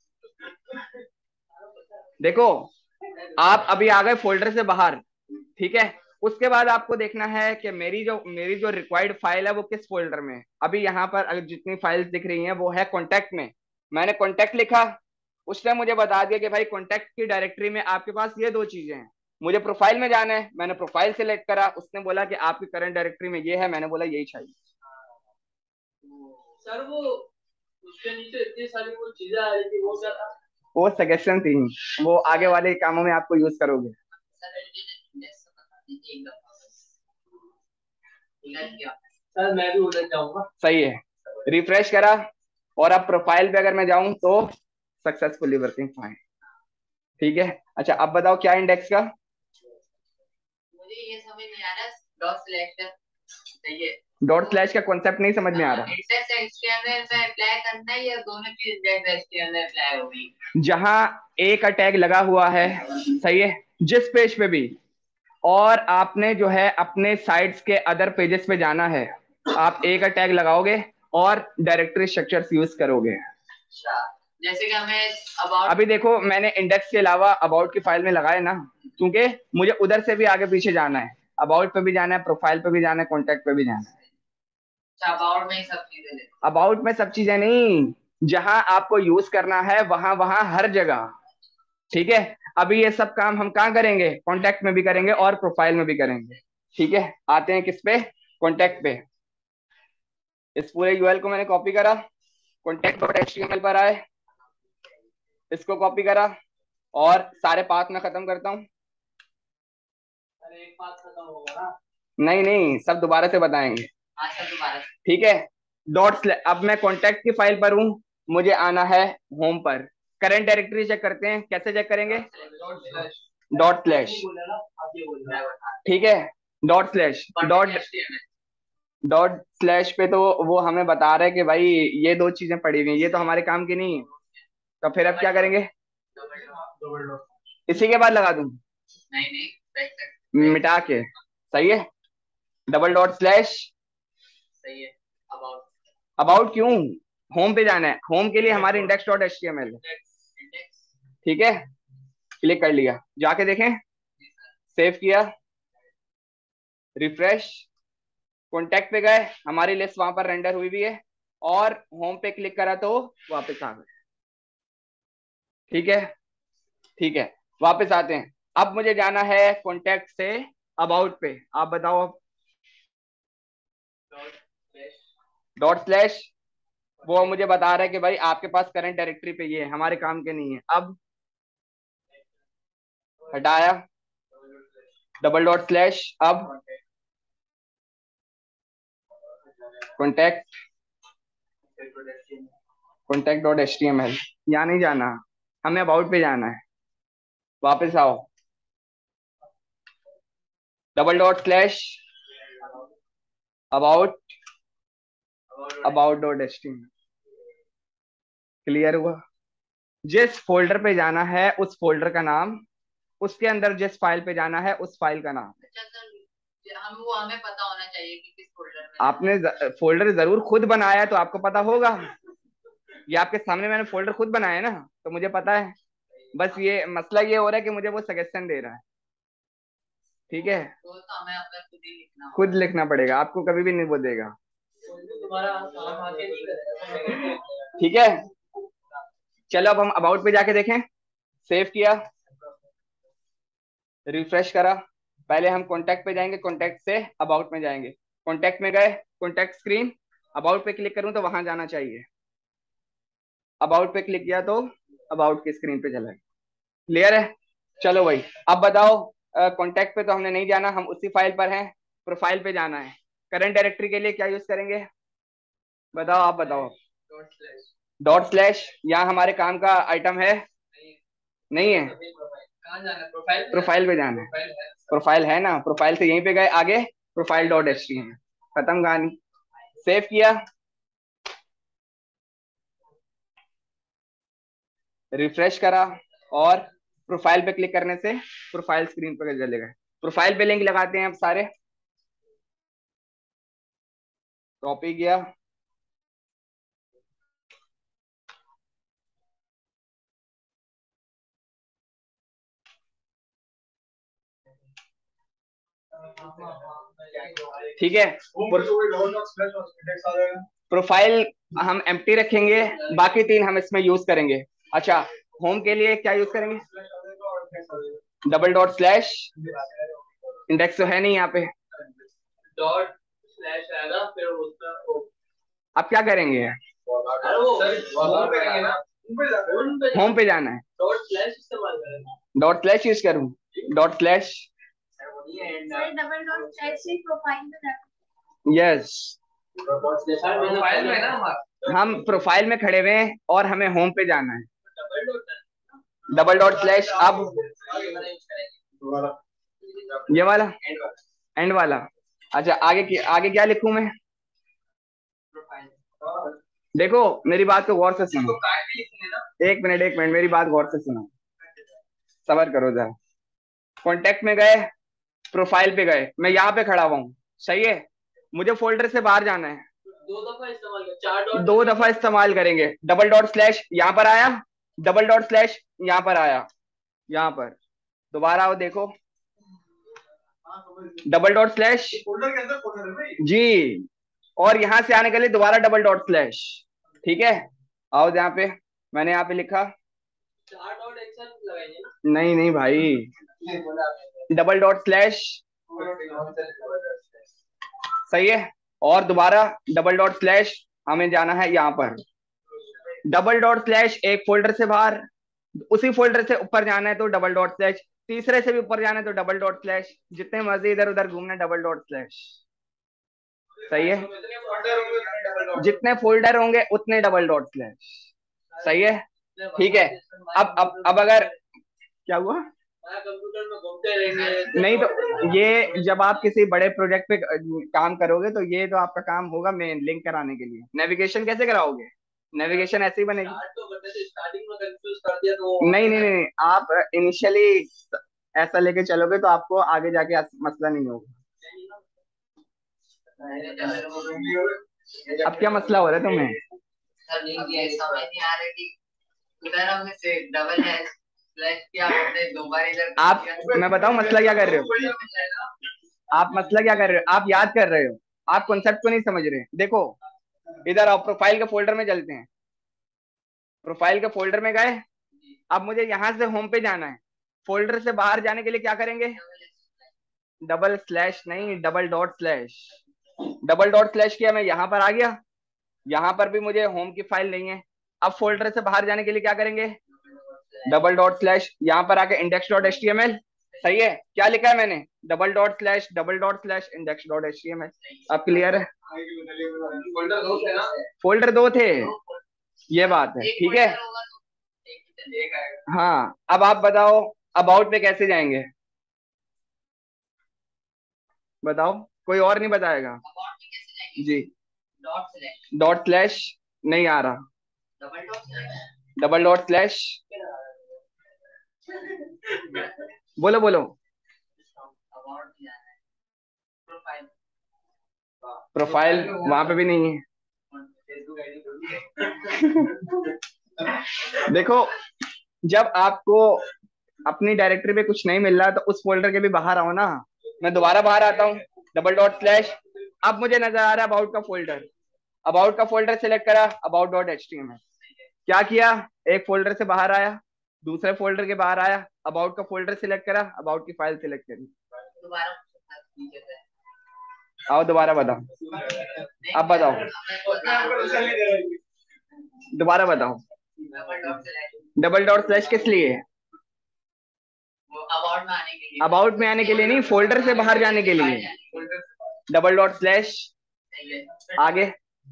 देखो आप अभी आ गए फोल्डर से बाहर, ठीक है। उसके बाद आपको देखना है कि मेरी जो मेरी जो रिक्वायर्ड फाइल है वो किस फोल्डर में है। अभी यहाँ पर अगर जितनी फाइल्स दिख रही हैं वो है कॉन्टैक्ट में। मैंने कॉन्टैक्ट लिखा, उसने मुझे बता दिया कि भाई कॉन्टैक्ट की डायरेक्टरी में आपके पास ये दो चीजें हैं। मुझे प्रोफाइल में जाना है, मैंने प्रोफाइल सेलेक्ट करा, उसने बोला कि आपकी करंट डायरेक्टरी में ये है, मैंने बोला यही चाहिए। सर वो उसके नीचे इतनी सारी वो चीजें आ रही थी, वो क्या था? वो सजेशन थी, वो आगे वाले कामों में आपको यूज करोगे। सर मैं भी उधर जाऊंगा। सही है, रिफ्रेश करा, और अब प्रोफाइल पे अगर मैं जाऊं तो सक्सेसफुली वर्किंग फाइन। ठीक है, अच्छा अब बताओ क्या इंडेक्स का? मुझे ये समझ नहीं आ रहा, डॉट स्लैश सही है। डॉट स्लैश का कॉन्सेप्ट नहीं समझ में आ रहा? इंडेक्स एचटीएमएल में अप्लाई करना है या दोनों चीज इंडेक्स एचटीएमएल में अप्लाई होगी? जहां एक टैग लगा हुआ है, सही है, जिस पेज पे भी, और आपने जो है अपने साइट्स के अदर पेजेस पे जाना है, आप एक टैग लगाओगे और डायरेक्टरी स्ट्रक्चर्स यूज करोगे। जैसे कि हमें अबाउट, अभी देखो मैंने इंडेक्स के अलावा अबाउट की फाइल में लगाया ना, क्योंकि मुझे उधर से भी आगे पीछे जाना है। अबाउट पे भी जाना है, प्रोफाइल पे भी जाना है, कॉन्टैक्ट पे भी जाना है। अबाउट में सब चीजें, अबाउट में सब चीजें नहीं, जहां आपको यूज करना है वहां वहां हर जगह। ठीक है, अभी ये सब काम हम कहाँ करेंगे? कॉन्टैक्ट में भी करेंगे और प्रोफाइल में भी करेंगे। ठीक है, आते हैं किस पे? कॉन्टैक्ट पे। इस पूरे यूआरएल को मैंने कॉपी करा, कॉन्टैक्ट डॉट एचटीएमएल पर आए, इसको कॉपी करा, और सारे पाथ में खत्म करता हूँ। एक पाथ खत्म होगा ना? नहीं नहीं, सब दोबारा से बताएंगे। अच्छा दोबारा। ठीक है, डॉट, अब मैं कॉन्टैक्ट की फाइल पर हूँ, मुझे आना है होम पर। करंट डायरेक्टरी चेक करते हैं, कैसे चेक करेंगे? डॉट स्लैश, ठीक है, dot slash, dot dot slash पे तो वो हमें बता रहा है कि भाई ये दो चीजें पड़ी हुई हैं, ये तो हमारे काम की नहीं है। तो फिर अब क्या करेंगे? इसी के बाद लगा दूं? नहीं नहीं, मिटा के। सही है, डबल डॉट स्लैश। सही है, अबाउट। अबाउट क्यों? होम पे जाना है, होम के लिए हमारे index dot H T M L. ठीक है, क्लिक कर लिया, जाके देखें, सेव किया, रिफ्रेश, कॉन्टैक्ट पे गए, हमारी लिस्ट वहां पर रेंडर हुई भी है, और होम पे क्लिक करा तो वापस आ गए। ठीक है, ठीक है, वापस आते हैं। अब मुझे जाना है कॉन्टैक्ट से अबाउट पे, आप बताओ अब। डॉट स्लैश, वो मुझे बता रहा है कि भाई आपके पास करंट डायरेक्टरी पे ये है, हमारे काम के नहीं है। अब हटाया, डबल डॉट स्लैश, अब contact, contact dot H T M L. यहाँ नहीं जाना, हमें अबाउट पे जाना है। वापस आओ, double dot slash, about, about dot H T M L. Clear हुआ? जिस फोल्डर पे जाना है उस फोल्डर का नाम, उसके अंदर जिस फाइल पे जाना है उस फाइल का नाम। हम वो हमें पता होना चाहिए कि किस फोल्डर में। आपने फोल्डर जरूर खुद बनाया तो आपको पता होगा, ये आपके सामने मैंने फोल्डर खुद बनाया है ना, तो मुझे पता है। बस ये मसला ये हो रहा है कि मुझे वो सजेशन दे रहा है। ठीक है, तो हमें अपना खुद ही लिखना, खुद लिखना पड़ेगा, आपको कभी भी नहीं वो देगा। ठीक है, चलो अब हम अबाउट पे जाके देखें। सेव किया, रिफ्रेश करा, पहले हम कॉन्टैक्ट पे जाएंगे, कॉन्टैक्ट से अबाउट में जाएंगे। कॉन्टैक्ट में गए, कॉन्टैक्ट स्क्रीन, अबाउट पे क्लिक करूं तो वहां जाना चाहिए। अबाउट पे क्लिक किया तो अबाउट की स्क्रीन पे चला गया। क्लियर है? चलो भाई, अब बताओ, कॉन्टैक्ट पे तो हमने नहीं जाना, हम उसी फाइल पर हैं, प्रोफाइल पे जाना है। करंट डायरेक्टरी के लिए क्या यूज करेंगे? बताओ, आप बताओ। डॉट स्लैश, यहाँ हमारे काम का आइटम है नहीं है? प्रोफाइल पे जाना है, प्रोफाइल है ना, प्रोफाइल से यहीं पे गए आगे, profile dot H T M L. खत्म कहानी। सेव किया, रिफ्रेश करा, और प्रोफाइल पे क्लिक करने से प्रोफाइल स्क्रीन पर चलेगा। प्रोफाइल पे लिंक लगाते हैं अब सारे। कॉपी किया, ठीक है। प्रोफाइल हम एम्प्टी रखेंगे, बाकी तीन हम इसमें यूज करेंगे। अच्छा, होम के लिए क्या यूज करेंगे? डबल डॉट स्लैश, इंडेक्स तो है नहीं यहाँ पे, डॉट स्लैश आएगा फिर उसका। अब क्या करेंगे? होम पे जाना है, डॉट स्लैश इस्तेमाल करेंगे। डॉट स्लैश यूज करूँ? Dot slash, double dot slash से प्रोफाइल में, यस प्रोफाइल में ना, हम प्रोफाइल में खड़े हुए हैं और हमें होम पे जाना है। डबल डॉट स्लैश, अब ये वाला एंड वाला। अच्छा, आगे की आगे क्या लिखूं मैं? देखो मेरी बात को गौर से सुनो, एक मिनट एक मिनट मेरी बात गौर से सुनो, सबर करो जरा। कॉन्टेक्ट में गए, प्रोफाइल पे गए, मैं यहाँ पे खड़ा हुआ हूँ, सही है। मुझे फोल्डर से बाहर जाना है, दो दफा इस्तेमाल कर, चार डॉट दो दफा इस्तेमाल करेंगे। डबल डॉट स्लैश यहाँ पर आया, डबल डॉट स्लैश यहाँ पर आया, यहाँ पर दोबारा आओ, देखो डबल डॉट स्लैश जी, और यहां से आने के लिए दोबारा डबल डॉट स्लैश, ठीक है। आओ यहाँ पे, मैंने यहाँ पे लिखा, चार डॉट एक्शन लगाएंगे ना? नहीं नहीं भाई, डबल डॉट स्लैश, सही है। और दोबारा डबल डॉट स्लैश, हमें जाना है यहाँ पर। डबल डॉट स्लैश एक फोल्डर से बाहर, उसी फोल्डर से ऊपर जाना है तो डबल डॉट स्लैश, तीसरे से भी ऊपर जाना है तो डबल डॉट स्लैश, जितने मर्जी इधर उधर घूमना डबल डॉट स्लैश, सही है। जितने फोल्डर होंगे उतने डबल डॉट स्लैश, सही है, ठीक है। अब अब अब अगर क्या हुआ, कंप्यूटर में घूमते रहेंगे नहीं तो ये, जब आप किसी बड़े प्रोजेक्ट पे काम करोगे तो ये तो आपका काम होगा मेन, लिंक कराने के लिए। नेविगेशन कैसे कराओगे? नेविगेशन ऐसे ही बनेगी। स्टार्टिंग में कंफ्यूज कर दिया तो नहीं नहीं नहीं, आप इनिशियली ऐसा लेके चलोगे तो आपको आगे जाके मसला नहीं होगा। अब क्या मसला हो रहा है तुम्हें? आप, मैं बताऊं मसला क्या कर रहे हो? आप मसला क्या कर रहे हो? आप याद कर रहे हो, आप कॉन्सेप्ट को नहीं समझ रहे। देखो इधर आओ, प्रोफाइल के फोल्डर में चलते हैं। प्रोफाइल के फोल्डर में गए, अब मुझे यहां से होम पे जाना है। फोल्डर से बाहर जाने के लिए क्या करेंगे? डबल स्लैश नहीं, double dot slash. Double dot slash किया, मैं यहां पर आ गया, यहां पर भी मुझे होम की फाइल नहीं है। अब फोल्डर से बाहर जाने के लिए क्या करेंगे? डबल डॉट स्लैश, यहाँ पर आके index dot H T M L, सही है। क्या लिखा है मैंने? Double dot slash double dot slash index dot H T M L. अब क्लियर है? फोल्डर दो थे, ये बात है, ठीक है। हाँ, अब आप बताओ अबाउट पे कैसे जाएंगे? बताओ, कोई और नहीं बताएगा जी। डॉट स्लैश नहीं आ रहा, डबल डॉट स्लैश, बोलो बोलो। प्रोफाइल वहां पे भी नहीं है। देखो, जब आपको अपनी डायरेक्टरी पे कुछ नहीं मिल रहा तो उस फोल्डर के भी बाहर आओ ना। मैं दोबारा बाहर आता हूँ, डबल डॉट स्लैश, अब मुझे नजर आ रहा है अबाउट का फोल्डर। अबाउट का फोल्डर सिलेक्ट करा, about dot H T M L. क्या किया? एक फोल्डर से बाहर आया, दूसरे फोल्डर के बाहर आया, अबाउट का फोल्डर सिलेक्ट करा, अबाउट की फाइल सिलेक्ट करी। आओ दोबारा बताओ, अब बताओ, दोबारा बताओ। डबल डॉट स्लैश किस लिए? अबाउट में आने के लिए नहीं, फोल्डर से बाहर जाने के लिए। डबल डॉट स्लैश आगे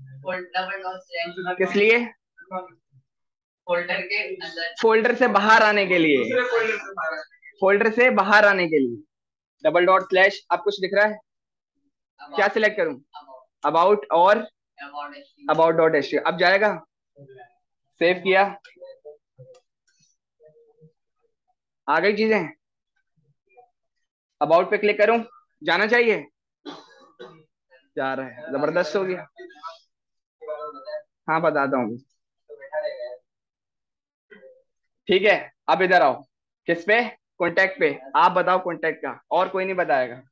किस लिए? फोल्डर के अंदर, फोल्डर से बाहर आने के लिए, फोल्डर से बाहर आने के लिए। डबल डॉट स्लैश, अब कुछ दिख रहा है? क्या सिलेक्ट करूं? अबाउट और about dot H T M L. अब जाएगा, सेव किया, आ गई चीजें। अबाउट पे क्लिक करूं, जाना चाहिए, जा रहा है, जबरदस्त हो गया। हाँ बताता हूँ, ठीक है। अब इधर आओ, किस पे? कॉन्टेक्ट पे। आप बताओ कॉन्टेक्ट का, और कोई नहीं बताएगा।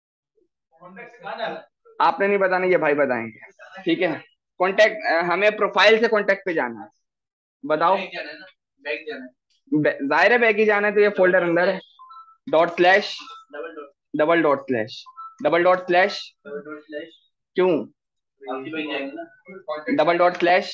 आपने नहीं बताना, ये भाई बताएंगे, ठीक है। कॉन्टेक्ट, हमें प्रोफाइल से कॉन्टेक्ट पे जाना है, बताओ। जाहिर है बैक ही जाना है, तो ये फोल्डर अंदर है। Dot slash, double dot slash, double dot slash, क्यों? Double dot slash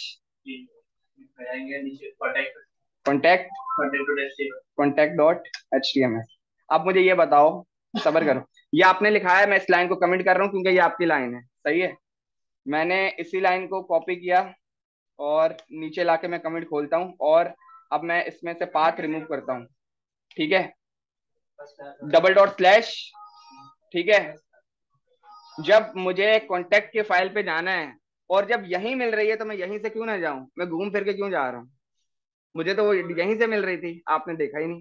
contact, contact dot H T M L. अब मुझे ये बताओ, सबर करो, ये आपने लिखा है, मैं इस लाइन को कमेंट कर रहा हूँ क्योंकि ये आपकी लाइन है, सही है। मैंने इसी लाइन को कॉपी किया और नीचे लाके मैं कमेंट खोलता हूँ, और अब मैं इसमें से पाथ रिमूव करता हूँ, ठीक है। डबल डॉट स्लैश, ठीक है। जब मुझे कॉन्टेक्ट के फाइल पे जाना है और जब यहीं मिल रही है तो मैं यहीं से क्यों ना जाऊं, मैं घूम फिर के क्यों जा रहा हूँ? मुझे तो वो यहीं से मिल रही थी, आपने देखा ही नहीं।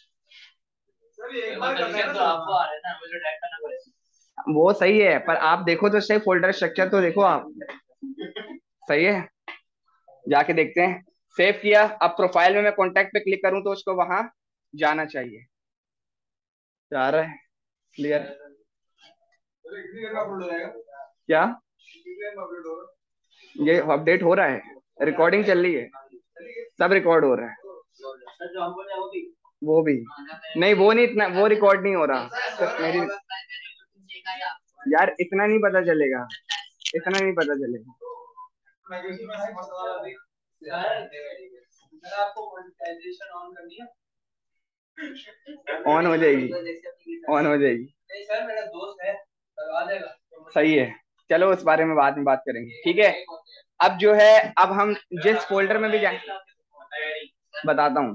वो सही है, पर आप देखो तो सही, फोल्डर स्ट्रक्चर तो देखो आप, सही है। जाके देखते हैं। सेव किया, अब प्रोफाइल में मैं कॉन्टेक्ट पे क्लिक करूं तो उसको वहां जाना चाहिए, जा रहा है, क्लियर। क्या? ये अपडेट हो रहा है, रिकॉर्डिंग चल रही है, सब रिकॉर्ड हो रहा है। वो भी नहीं, वो नहीं, इतना वो रिकॉर्ड नहीं हो रहा, सिर्फ मेरी। यार इतना नहीं पता चलेगा, इतना नहीं पता चलेगा। ऑन हो जाएगी, ऑन हो जाएगी, सही है। चलो उस बारे में बाद में बात करेंगे, ठीक है। अब जो है, अब हम जिस फोल्डर में भी जाए, बताता हूँ।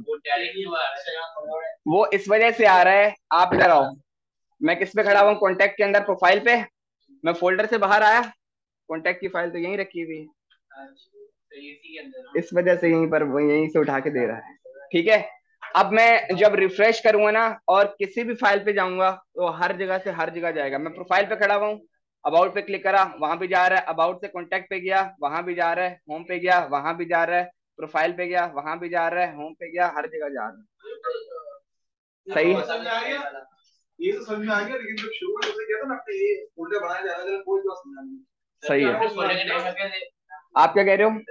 वो इस वजह से आ रहा है, आप इधर आओ, मैं किस पे खड़ा हुआ? कॉन्टेक्ट के अंदर, प्रोफाइल पे। मैं फोल्डर से बाहर आया, कॉन्टेक्ट की फाइल तो यहीं रखी हुई है, इस वजह से यहीं पर वो यहीं से उठा के दे रहा है, ठीक है। अब मैं जब रिफ्रेश करूंगा ना और किसी भी फाइल पे जाऊंगा तो हर जगह से हर जगह जाएगा। मैं प्रोफाइल पे खड़ा हुआ हूँ, अबाउट पे क्लिक करा, वहां भी जा रहा है, अबाउट से कॉन्टेक्ट पे गया, वहां भी जा रहा है, होम पे गया, वहां भी जा रहा है, प्रोफाइल पे गया, वहां भी जा रहा है, होम पे गया, हर जगह जा रहा है, सही है। ये तो समझ में आ गया, लेकिन जब शुरू में तुमने किया था ना, आपने ये फोल्डर बनाया जा रहा है, कोई बात समझा नहीं। सही है। आप क्या कह रहे हो?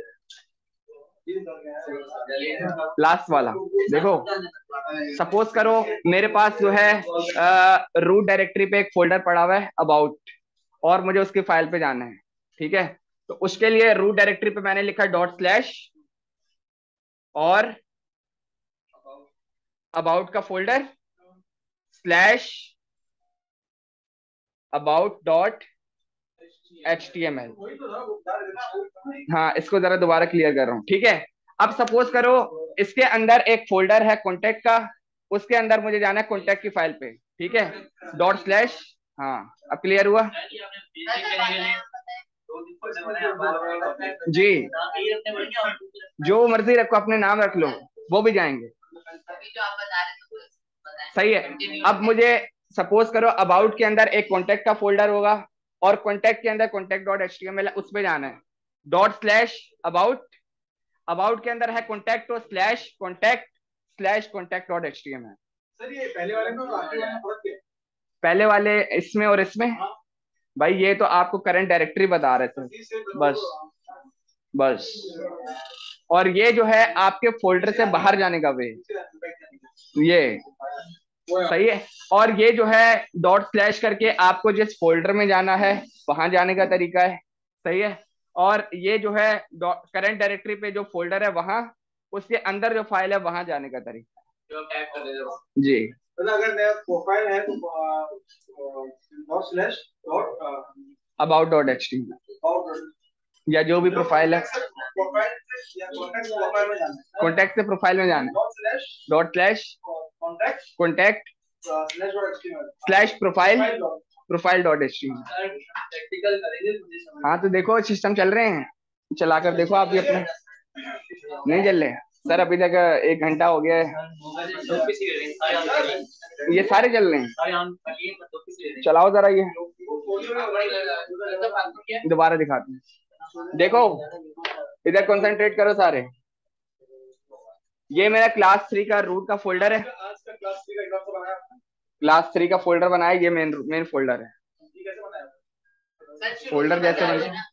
लास्ट वाला देखो, सपोज करो मेरे पास जो है रूट डायरेक्टरी पे एक फोल्डर पड़ा हुआ है अबाउट, और मुझे उसकी फाइल पे जाना है, ठीक है। तो उसके लिए रूट डायरेक्टरी पे मैंने लिखा डॉट स्लैश और अबाउट का folder slash about dot H T M L. हाँ, इसको जरा दोबारा क्लियर कर रहा हूँ, ठीक है। अब सपोज करो इसके अंदर एक फोल्डर है कॉन्टेक्ट का, उसके अंदर मुझे जाना है कॉन्टेक्ट की फाइल पे, ठीक है। डॉट स्लैश, हाँ अब क्लियर हुआ जी। जो मर्जी रखो, अपने नाम रख लो, वो भी जाएंगे, सही है। अब मुझे सपोज करो अबाउट के अंदर एक कॉन्टेक्ट का फोल्डर होगा और कॉन्टेक्ट के अंदर contact dot H T M L, उस पे जाना है। डॉट स्लैश अबाउट, अबाउट के अंदर है कॉन्टेक्ट और slash contact slash contact dot H T M L. Sir ये पहले वाले में और आगे वाले में फर्क क्या है? पहले वाले इसमें और इसमें, हाँ? भाई ये तो आपको करंट डायरेक्टरी बता रहे थे, बस बस। और ये जो है आपके फोल्डर से बाहर जाने का वे, ये सही है। और ये जो है डॉट स्लैश करके आपको जिस फोल्डर में जाना है वहां जाने का तरीका है, सही है। और ये जो है करंट डायरेक्टरी पे जो फोल्डर है वहां, उसके अंदर जो फाइल है वहां जाने का तरीका है जी। तो अगर नया प्रोफाइल है तो dot slash dot about dot H T या जो भी प्रोफाइल है, कॉन्टेक्ट से प्रोफाइल में जाना है, dot slash contact slash profile profile dot H T M L. हाँ तो देखो सिस्टम चल रहे हैं, चलाकर देखो आप भी अपने। नहीं चल रहे सर, अभी तक एक घंटा हो गया है, ये सारे चल रहे हैं। चलाओ जरा ये, दोबारा दिखाते हैं। देखो इधर कंसंट्रेट करो सारे। ये मेरा क्लास थ्री का रूट का फोल्डर है, क्लास थ्री का फोल्डर बनाया, ये मेन मेन फोल्डर है। फोल्डर जैसे बनता है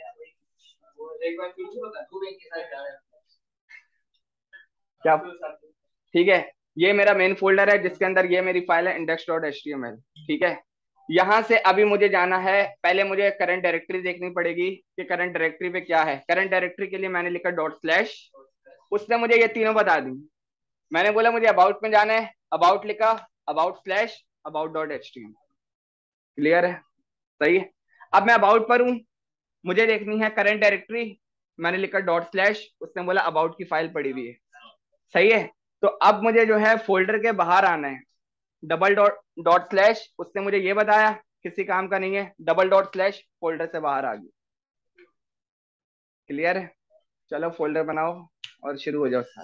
क्या, ठीक है। ये मेरा मेन फोल्डर है जिसके अंदर ये मेरी फाइल है index dot H T M L, ठीक है। यहाँ से अभी मुझे जाना है, पहले मुझे करंट डायरेक्टरी देखनी पड़ेगी कि करंट डायरेक्टरी पे क्या है। करंट डायरेक्टरी के लिए मैंने लिखा डॉट स्लैश, उसने मुझे ये तीनों बता दी। मैंने बोला मुझे अबाउट में जाना है, अबाउट लिखा, about slash about dot H T M L. Clear है, सही है। अब मैं अबाउट पर हूँ, मुझे देखनी है करंट डायरेक्टरी, मैंने लिखा डॉट स्लैश, उसने बोला अबाउट की फाइल पड़ी हुई है, सही है। तो अब मुझे जो है फोल्डर के बाहर आना है, डबल डॉट डॉट स्लैश, उसने मुझे ये बताया किसी काम का नहीं है, डबल डॉट स्लैश फोल्डर से बाहर आ गई। क्लियर है, चलो फोल्डर बनाओ और शुरू हो जाओ।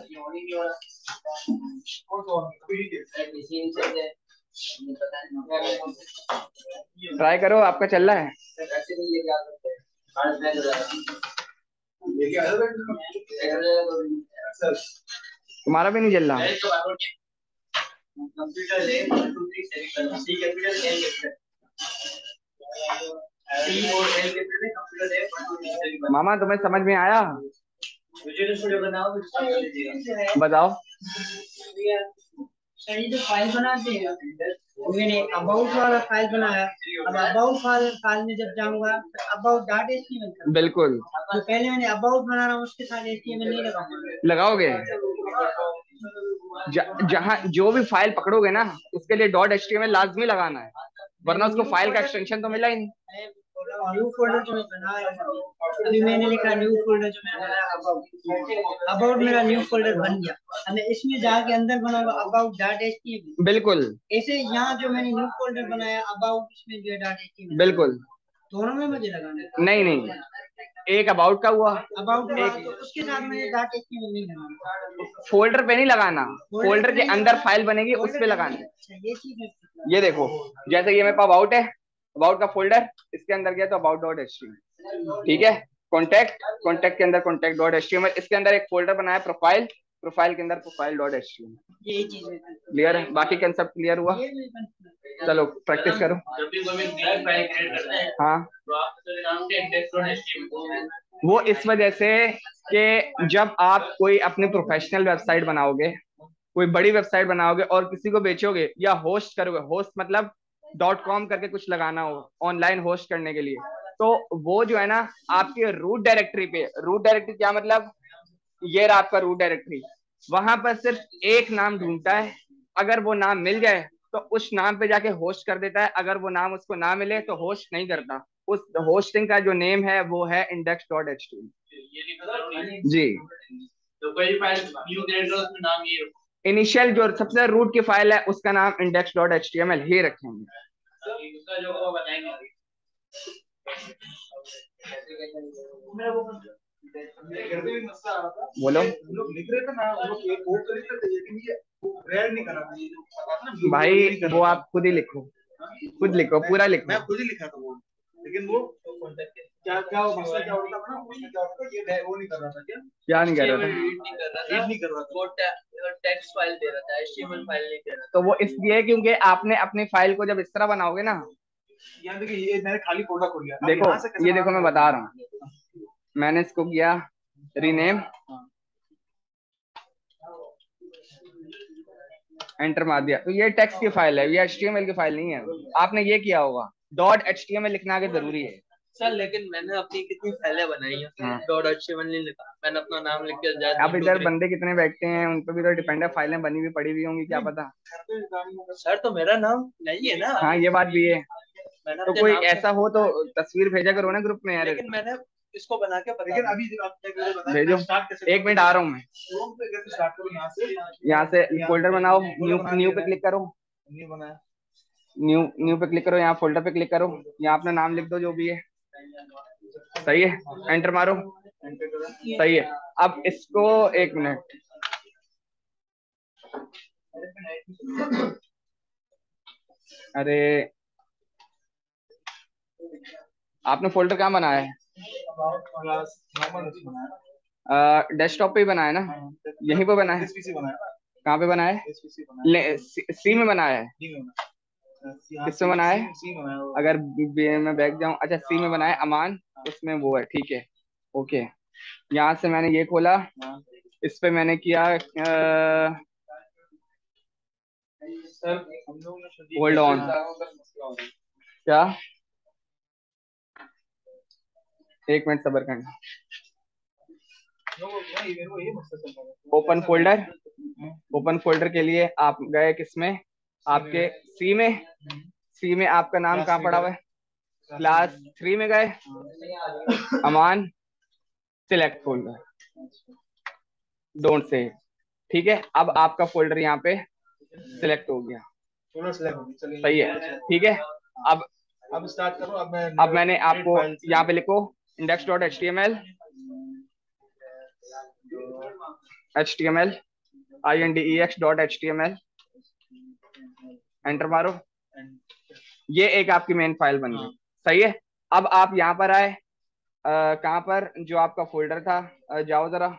ट्राई करो, आपका चल रहा है। तुम्हारा भी नहीं चल रहा। मामा तुम्हें समझ में आया? बताओ। सही जो फाइल बनाते हैं, मैंने अबाउट वाला फाइल बनाया। अब अबाउट फाइल फाइल में जब जाऊंगा तो अबाउट डॉट एचटीएमएल, बिल्कुल तो पहले मैंने अबाउट बना रहा हूँ, उसके साथ एचटीएमएल नहीं लगाऊंगा। लगाओगे, जहां जो भी फाइल पकड़ोगे ना उसके लिए डॉट एचटीएमएल लाजमी लगाना है, वरना उसको फाइल का एक्सटेंशन तो मिला ही नहीं। न्यू फोल्डर जो मैं बना रहा हूँ, अभी मैंने लिखा न्यू फोल्डर जो मैंने बनाया अबाउट, अबाउट मेरा न्यू फोल्डर बन गया। हमें इसमें जाके अंदर बनाऊंगा अबाउट डॉट एचटीएमएल। बिल्कुल ऐसे यहाँ जो मैंने न्यू फोल्डर बनाया अबाउट, इसमें जो है डॉट एचटीएमएल, बिल्कुल दोनों में मुझे लगाना है। नहीं नहीं, एक अबाउट का हुआ, अबाउट एक तो उसके साथ मैंने डॉट एचटीएमएल नहीं लगाना, फोल्डर पे नहीं लगाना, फोल्डर के अंदर फाइल बनेगी उस पे लगाना है। ये चीज है। ये देखो जैसे ये मेरे पास अबाउट है, अबाउट का फोल्डर, इसके अंदर गया तो अबाउट डॉट एचटीएमएल, ठीक है। कॉन्टैक्ट, कॉन्टैक्ट के अंदर कॉन्टैक्ट डॉट एचटीएमएल, इसके अंदर एक फोल्डर बनाया प्रोफाइल, प्रोफाइल के अंदर प्रोफाइल डॉट एचटीएमएल। ये चीज है। क्लियर है, बाकी कंसेप्ट क्लियर हुआ? चलो प्रैक्टिस करो। हाँ वो इस वजह से कि जब आप कोई अपनी प्रोफेशनल वेबसाइट बनाओगे, कोई बड़ी वेबसाइट बनाओगे और किसी को बेचोगे या होस्ट करोगे, होस्ट मतलब डॉट कॉम करके कुछ लगाना हो ऑनलाइन होस्ट करने के लिए, तो वो जो है ना आपके रूट डायरेक्टरी पे, रूट डायरेक्टरी क्या मतलब, ये रहा आपका रूट डायरेक्टरी, वहां पर सिर्फ एक नाम ढूंढता है, अगर वो नाम मिल जाए तो उस नाम पे जाके होस्ट कर देता है, अगर वो नाम उसको ना मिले तो होस्ट नहीं करता। उस होस्टिंग का जो नेम है वो है index dot H T M L. जी तो कोई फाइल न्यू क्रिएट करो उसमें नाम ये इनिशियल जो सबसे रूट की फाइल है उसका नाम index dot H T M L ही रखेंगे। बोलो लिख रहे थे ना, भाई वो आप खुद ही लिखो, खुद लिखो, पूरा लिखो। मैं खुद ही लिखा था वो, लेकिन वो क्या क्या मसला क्या होता था ना, उसमें क्या होता था, ये वो नहीं कर रहा था। क्या क्या नहीं कर रहा था? रीड नहीं कर रहा था, रीड नहीं कर रहा था, वो टेक्स्ट फाइल दे रहा था, एचटीएमएल फाइल नहीं दे रहा था। तो वो इसलिए क्योंकि आपने अपनी फाइल को जब इस तरह बनाओगे ना, यहाँ देखिए ये मैंने खाली फोल्डर खोल लिया, देखो ये देखो मैं बता रहा हूँ, मैंने इसको किया रीनेम, एंटर मार दिया, तो ये टेक्स्ट की फाइल है, ये एचटीएमएल की फाइल नहीं है। आपने ये किया होगा, डॉट एचटीएमएल लिखना आगे जरूरी है सर, लेकिन मैंने अपनी कितनी फाइलें बनाई हैं, डॉट एचटीएमएल नहीं लिखा, मैंने अपना नाम लिख के। अब इधर बंदे कितने बैठते हैं उन पर भी तो डिपेंड है, फाइलें बनी हुई पड़ी हुई होंगी, क्या पता। सर तो मेरा नाम नहीं है ना। हाँ ये बात भी है, तो कोई ऐसा हो तो तस्वीर भेजा करो ना ग्रुप में यार। लेकिन मैंने इसको बना के लेकिन अभी भेजो, एक मिनट आ रहा हूँ मैं। यहाँ से फोल्डर बनाओ, न्यू न्यू पे क्लिक करो, न्यू बनाया, न्यू न्यू पे क्लिक करो, यहाँ फोल्डर पे क्लिक करो, यहाँ अपना नाम लिख दो जो भी है। सही है, एंटर मारो। सही है। अब इसको एक मिनट, अरे आपने फोल्डर कहाँ बनाया है? डेस्कटॉप पे ही बनाया ना? यहीं पे बनाया है? कहाँ पे बनाया है? सी में बनाया है? किस में बनाया है? अगर बी में बैठ जाऊं, अच्छा सी में बनाया है, अमान उसमें वो है, ठीक है ओके। यहाँ से मैंने ये खोला, इस पे मैंने किया होल्ड ऑन, क्या एक मिनट सब्र करना। ओपन फोल्डर, ओपन फोल्डर के लिए आप गए किसमें, आपके सी में, सी में आपका नाम कहाँ पड़ा हुआ है? क्लास थ्री में गए, अमान, सिलेक्ट फोल्डर, डोंट से, ठीक है। अब आपका फोल्डर यहाँ पे सिलेक्ट हो गया, सही है, ठीक है। अब अब स्टार्ट करो। अब मैं अब मैंने आपको यहाँ पे लिखो index dot H T M L, H T M L I N D E X dot H T M L, enter मारो। ये एक आपकी मेन फाइल बन गई, सही है। अब आप यहाँ पर आए, कहाँ पर जो आपका फोल्डर था, आ, जाओ जरा,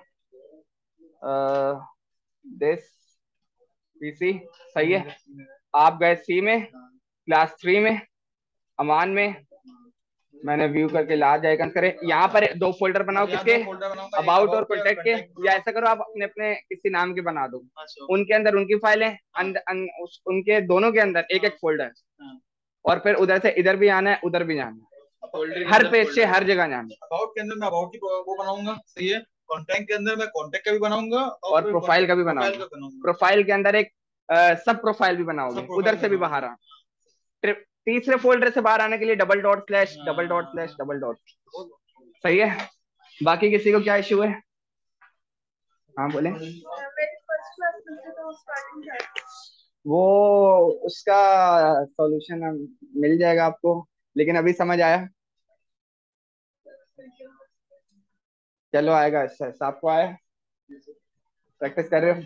दिस पीसी, सही है। आप गए सी में, क्लास थ्री में, अमान में, मैंने व्यू करके लार्ज आइकन करे। यहाँ पर दो फोल्डर बनाओ, किसके? अबाउट और कॉन्टेक्ट के, या ऐसा करो आप अपने अपने किसी नाम के बना दो, उनके अंदर उनकी फाइलें, उनके दोनों के अंदर एक एक फोल्डर, और फिर उधर से इधर भी आना है, उधर भी जाना है, हर पेज से हर जगह जाना है। अबाउट के अंदर मैं अबाउट की वो बनाऊंगा, सही है। कॉन्टैक्ट के अंदर मैं कॉन्टैक्ट का भी बनाऊंगा, और प्रोफाइल का भी बनाऊंगा। प्रोफाइल के अंदर एक सब प्रोफाइल भी बनाओगे, उधर से भी बाहर आ। तीसरे फोल्डर से बाहर आने के लिए double dot slash double dot slash double dot, सही है। बाकी किसी को क्या इश्यू है? हाँ बोले। वो उसका सॉल्यूशन मिल जाएगा आपको, लेकिन अभी समझ आया? चलो आएगा, अच्छा आपको आया, प्रैक्टिस कर रहे हो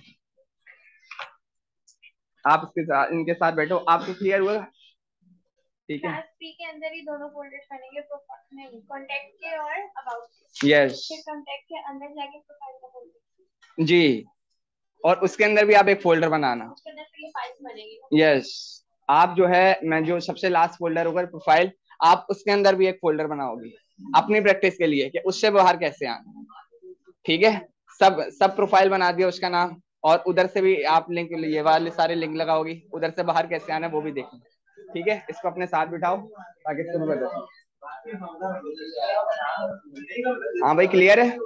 आप, इसके साथ इनके साथ बैठो, आपको क्लियर हुआ? ठीक है, के अंदर ही दोनों फोल्डर्स बनेंगे, कॉन्टैक्ट के और अबाउट के। यस, फिर कॉन्टैक्ट के अंदर जाके प्रोफाइल का फोल्डर जी, और उसके अंदर भी आप एक फोल्डर बनाना, उसके अंदर फिर ये फाइल्स बनेगी। यस, आप जो है, मैं जो सबसे लास्ट फोल्डर होगा प्रोफाइल, आप उसके अंदर भी एक फोल्डर बनाओगे अपनी प्रैक्टिस के लिए कि उससे बाहर कैसे आना, ठीक है। सब सब प्रोफाइल बना दिया उसका नाम, और उधर से भी आप लिंक, ये वाले सारे लिंक लगाओगी, उधर से बाहर कैसे आना है वो भी देखना, ठीक है। इसको अपने साथ बिठाओ ताकि शुरू कर दो। हाँ भाई क्लियर है?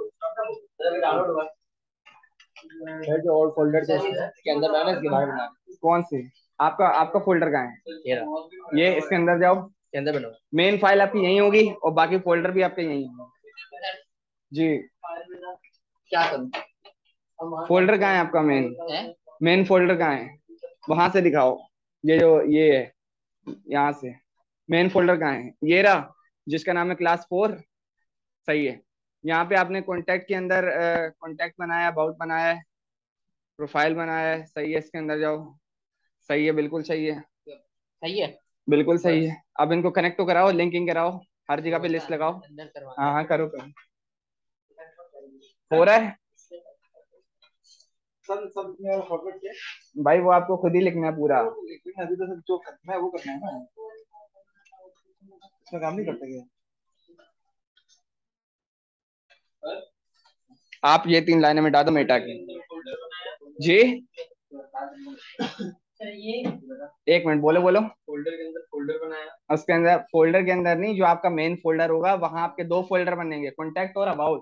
जो और फोल्डर के अंदर बनाना, इसके बाहर बनाना। कौन से? आपका आपका फोल्डर कहाँ है? ये ये इसके अंदर जाओ, के अंदर बनाओ। मेन फाइल आपकी यही होगी और बाकी फोल्डर भी आपके यही होंगे जी। क्या करूं? फोल्डर कहाँ है आपका? मेन मेन फोल्डर कहाँ है? वहां से दिखाओ, ये जो ये है, यहाँ से मेन फोल्डर कहाँ है? ये रहा, जिसका नाम है क्लास फोर, सही है। यहाँ पे आपने कॉन्टैक्ट के अंदर कॉन्टैक्ट बनाया, अबाउट बनाया है, प्रोफाइल बनाया है, सही है। इसके अंदर जाओ, सही है, बिल्कुल सही है, सही है, बिल्कुल सही है। अब इनको कनेक्ट तो कराओ, लिंकिंग कराओ, हर जगह पे लिस्ट लगाओ। हाँ हाँ करो करो, हो रहा है सब सब भाई, वो आपको खुद ही लिखना है पूरा। अभी तो सब जो करना है वो करना है ना, इसमें काम नहीं करता क्या? आप ये तीन लाइनें मिटा दो मेटा की जी। एक मिनट, बोलो बोलो। फोल्डर के अंदर फोल्डर बनाया, उसके अंदर फोल्डर के अंदर नहीं, जो आपका मेन फोल्डर होगा वहां आपके दो फोल्डर बनेंगे, कॉन्टैक्ट और अबाउट,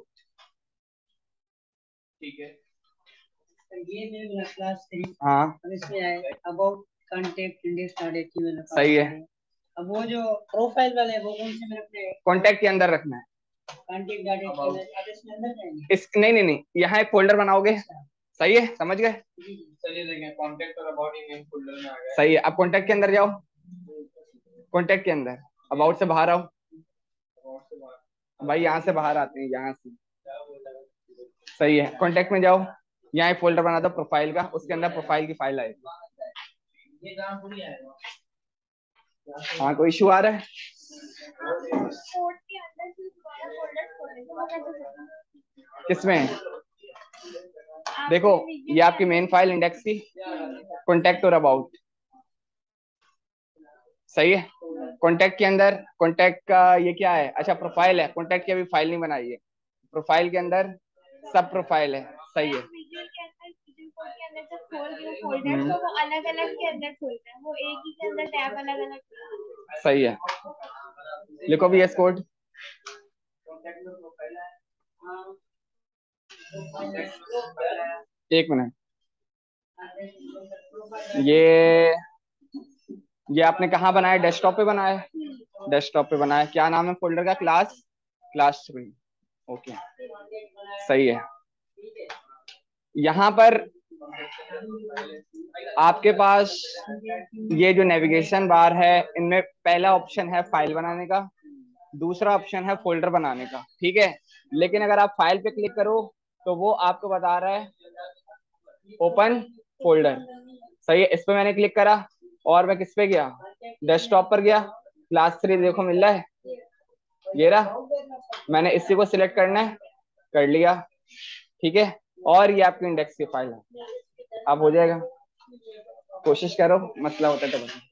ठीक है। ये मेरा क्लास थ्री, हाँ अब इसमें आए about contact index dot HTML, सही है। अब वो जो प्रोफाइल वाले है वो कौन से मेरे अपने कॉन्टैक्ट के अंदर रखना है, कॉन्टैक्ट डॉट एचटीएमएल, अब इसमें अंदर जाएंगे। इस नहीं नहीं नहीं, यहाँ एक फोल्डर बनाओगे, सही है, समझ गए? चलिए देखें, कॉन्टैक्ट और अबाउट ही मेन फोल्डर में आ गया। सही है, अब कॉन्टैक्ट के अंदर जाओ, कॉन्टेक्ट के अंदर अबाउट से बाहर आओ भाई, यहाँ से बाहर आते हैं, यहाँ से। सही है, कॉन्टेक्ट में जाओ, यहाँ एक फोल्डर बना दो प्रोफाइल का, उसके अंदर प्रोफाइल की फाइल आएगी। हाँ, कोई इशू आ रहा है? कोड के अंदर से दोबारा फोल्डर खोलेंगे वो कैसे होगा? किसमें? देखो, ये आपकी मेन फाइल इंडेक्स की, कॉन्टेक्ट और अबाउट। सही है, कॉन्टेक्ट के अंदर, कॉन्टेक्ट का ये क्या है? अच्छा, प्रोफाइल है। कॉन्टेक्ट की अभी फाइल नहीं बनाई है, प्रोफाइल के अंदर सब प्रोफाइल है। सही है, विजुअल के अंदर, विजुअल कोड के अंदर जब खोल के फोल्डर तो वो अलग अलग के अंदर खोलते हैं, वो एक ही के अंदर टैब अलग अलग। सही है, लिखो वी एस कोड। एक मिनट, ये ये आपने कहाँ बनाया? डेस्कटॉप पे बनाया है? डेस्कटॉप पे बनाया। क्या नाम है फोल्डर का? Class class three. ओके, सही है। यहाँ पर आपके पास ये जो नेविगेशन बार है, इनमें पहला ऑप्शन है फाइल बनाने का, दूसरा ऑप्शन है फोल्डर बनाने का, ठीक है। लेकिन अगर आप फाइल पे क्लिक करो तो वो आपको बता रहा है ओपन फोल्डर। सही है, इस पे मैंने क्लिक करा और मैं किस पे गया? डेस्कटॉप पर गया। क्लास थ्री देखो मिल रहा है, ये रहा। मैंने इसी को सिलेक्ट करना है, कर लिया, ठीक है। और ये आपकी इंडेक्स की फाइल है, अब हो जाएगा। कोशिश करो, मसला होता है तो बता।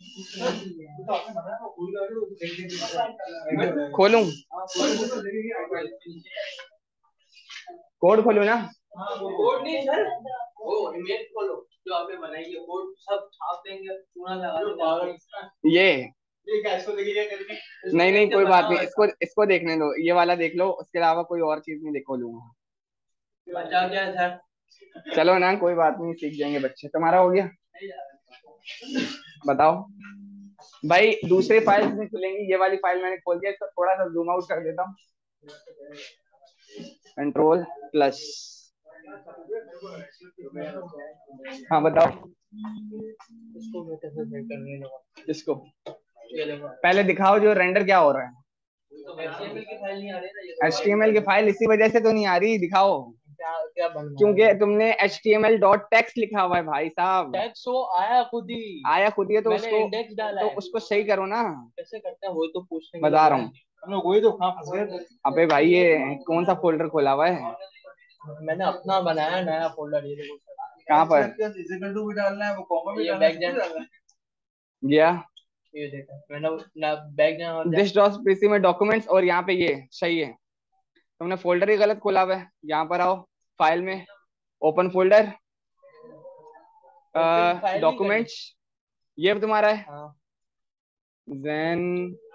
खोलूं? कोड खोलूं ना? कोड नहीं सर, वो इमेज खोलो जो आपने बनाई है, कोड सब छाप देंगे, चूना लगा देंगे। ये नहीं नहीं, कोई बात नहीं, इसको इसको देखने दो, ये वाला देख लो, उसके अलावा कोई और चीज नहीं देखो लूंगा। बचा क्या सर? चलो ना, कोई बात नहीं, सीख जाएंगे बच्चे। तुम्हारा हो गया? बताओ भाई, दूसरी फाइल नहीं खुलेंगी, ये वाली फाइल मैंने खोल दिया, इसको थोड़ा सा जूम आउट कर देता हूँ, कंट्रोल प्लस। हाँ बताओ, इसको कैसे सेट करने लगा? इसको ये देखो, पहले दिखाओ जो रेंडर क्या हो रहा है। तो एचटीएमएल की फाइल नहीं आ रही ना, ये एच टी एम एल की फाइल इसी वजह से तो नहीं आ रही, दिखाओ। क्या क्या बनना क्योंकि तुमने H T M L dot text लिखा हुआ है भाई साहब। टैक्स वो आया खुद ही, आया खुद ही है तो मैंने उसको इंडेक्स डाला तो है। उसको सही करो ना। कैसे करते हैं वो तो पूछने के बता लिए रहा हूँ। हम लोग वही तो कहाँ फंस गए थे। अबे भाई, ये कौन सा फोल्डर खोला हुआ है? मैंने अपना बनाया नया फोल्डर, ये देखो सर। कहाँ पर इक्वल टू भी डालना है, वो कॉमा भी ये डालना है, बैक सब कुछ डालना है। गया? ये देखा मैंने ना, बैक जाना दिस डॉट पीसी में डॉक्यूमेंट्स, और यहाँ पे ये सही है। तुमने फोल्डर ही गलत खोला हुआ है। यहाँ पर आओ, फाइल में, ओपन फोल्डर, डॉक्यूमेंट्स, ये तुम्हारा है। हाँ देन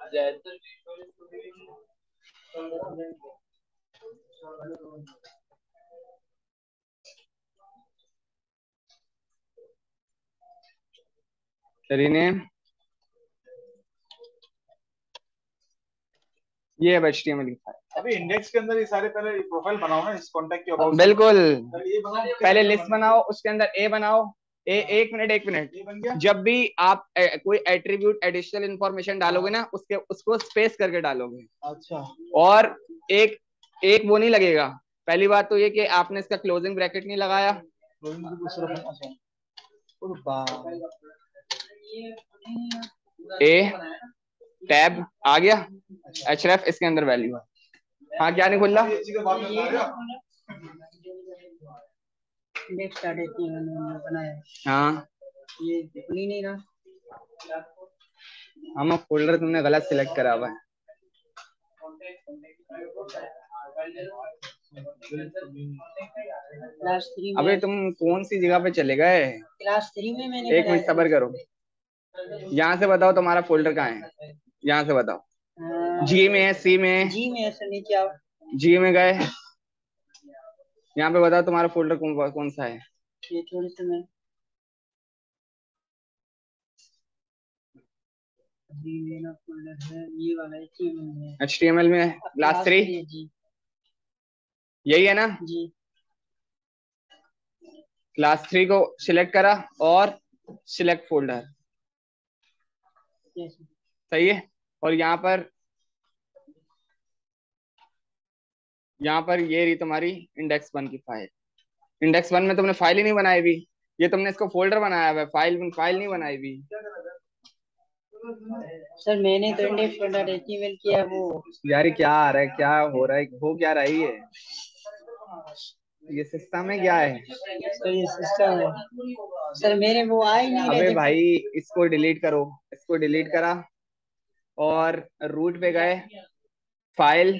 रीनेम, ये है एच टी एम एल की फाइल। अभी इंडेक्स के अंदर ये सारे पहले प्रोफाइल बनाओ ना, इस कांटेक्ट के अबाउट। बिल्कुल, ये बनाओ, पहले लिस्ट बनाओ, उसके अंदर ए बनाओ। ए, एक मिनट एक मिनट, ये बन गया। जब भी आप ए, कोई एट्रीब्यूट एडिशनल इंफॉर्मेशन डालोगे ना, उसके उसको स्पेस करके डालोगे। अच्छा, और एक एक वो नहीं लगेगा। पहली बात तो ये कि आपने इसका क्लोजिंग ब्रैकेट नहीं लगाया। ए टैब आ गया, एचरेफ इसके अंदर वैल्यू है। हाँ, क्या नहीं खुल रहा? इंडेक्स डाटा की मैंने बनाया, हाँ, ये खुल ही नहीं रहा। हम फोल्डर तुमने गलत सिलेक्ट करा हुआ है। क्लास थ्री में, अबे तुम कौन सी जगह पे चले गए? क्लास थ्री में मैंने एक मिनट सब्र करो। यहाँ से बताओ तुम्हारा फोल्डर कहाँ है, यहाँ से बताओ। जी में है, सी में है? जी में ऐसा नीचे आओ, जी में गए, यहाँ पे बताओ तुम्हारा फोल्डर कौन कौन सा है। ये थोड़े से मैं जी मेरा फोल्डर है, ये वाला एच टी एम एल में, एच टी एम एल में क्लास थ्री, जी यही है ना? जी, क्लास थ्री को सिलेक्ट करा और सिलेक्ट फोल्डर। yes. सही है। और यहाँ पर यहाँ पर ये रही तुम्हारी इंडेक्स वन की फाइल। इंडेक्स वन में तुमने फाइल ही नहीं बनाई भी, ये तुमने इसको फोल्डर बनाया हुआ है, फाइल फाइल नहीं बनाई भी। सर मैंने तो इंडेक्स फोल्डर एचटीएमएल किया वो। यार ये क्या आ रहा है, क्या हो रहा है, हो क्या रहा है ये ये सिस्टम है क्या है? सर ये सिस्टम है सर, मेरे वो आ ही नहीं अबे रहे थे। भाई इसको डिलीट करो, इसको डिलीट करा और रूट पे गए, file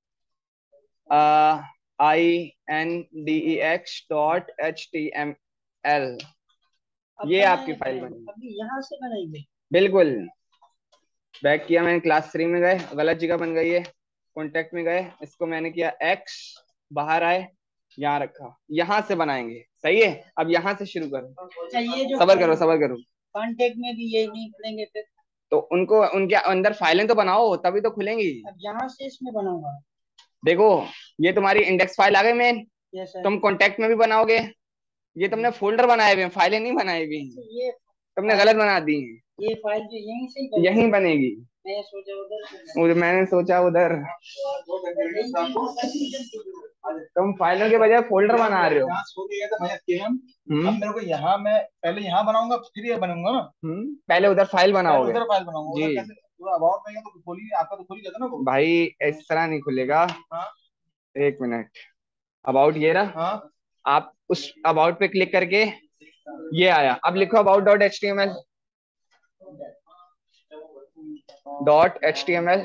I N D E X dot H T M L, अब ये आपकी बनाया क्या फाइल है? बनी। अभी यहाँ से बनाएंगे। बिल्कुल, बैक किया मैंने, क्लास थ्री में गए, गलत जगह बन गई है, कॉन्टेक्ट में गए, इसको मैंने किया एक्स, बाहर आए, यहाँ रखा, यहाँ से बनाएंगे। सही है, अब यहाँ से शुरू करो, अच्छा ये जो सबर करो सबर करो। कॉन्टेक्ट में भी यही नहीं खुलेंगे फिर? तो उनको उनके अंदर फाइलें तो बनाओ तभी तो खुलेंगी। अब यहाँ से इसमें बनाऊंगा। देखो ये तुम्हारी इंडेक्स फाइल आ गई मेन, यस सर। तुम कॉन्टेक्ट में भी बनाओगे, ये तुमने फोल्डर बनाए हुए हैं, फाइलें नहीं बनाई हुई, ये तुमने गलत बना दी हैं। ये फाइल जो यहीं से ही बनी। यहीं बनेगी, मैं सोचा उधर। मुझे मैंने सोचा उधर, तुम फाइलों के बजाय फोल्डर बना रहे हो। यहाँ छोड़ दिया था मैं स्कीम। हम्म अब मेरे को यहाँ मैं पहले यहाँ बनाऊंगा फिर ये बनूंगा ना। हम्म पहले उधर फाइल पहले बनाओगे उधर फाइल बनाऊंगा, जी। उधर कैसे पूरा अबाउट में तो खोली आपका तो खोली जाता ना वो। भाई इस तरह नहीं खुलेगा, हाँ एक मिनट, अबाउट ये रहा, हाँ आप उस अबाउट पे क्लिक करके ये आया, अब लिखो about dot H T M L, dot H T M L,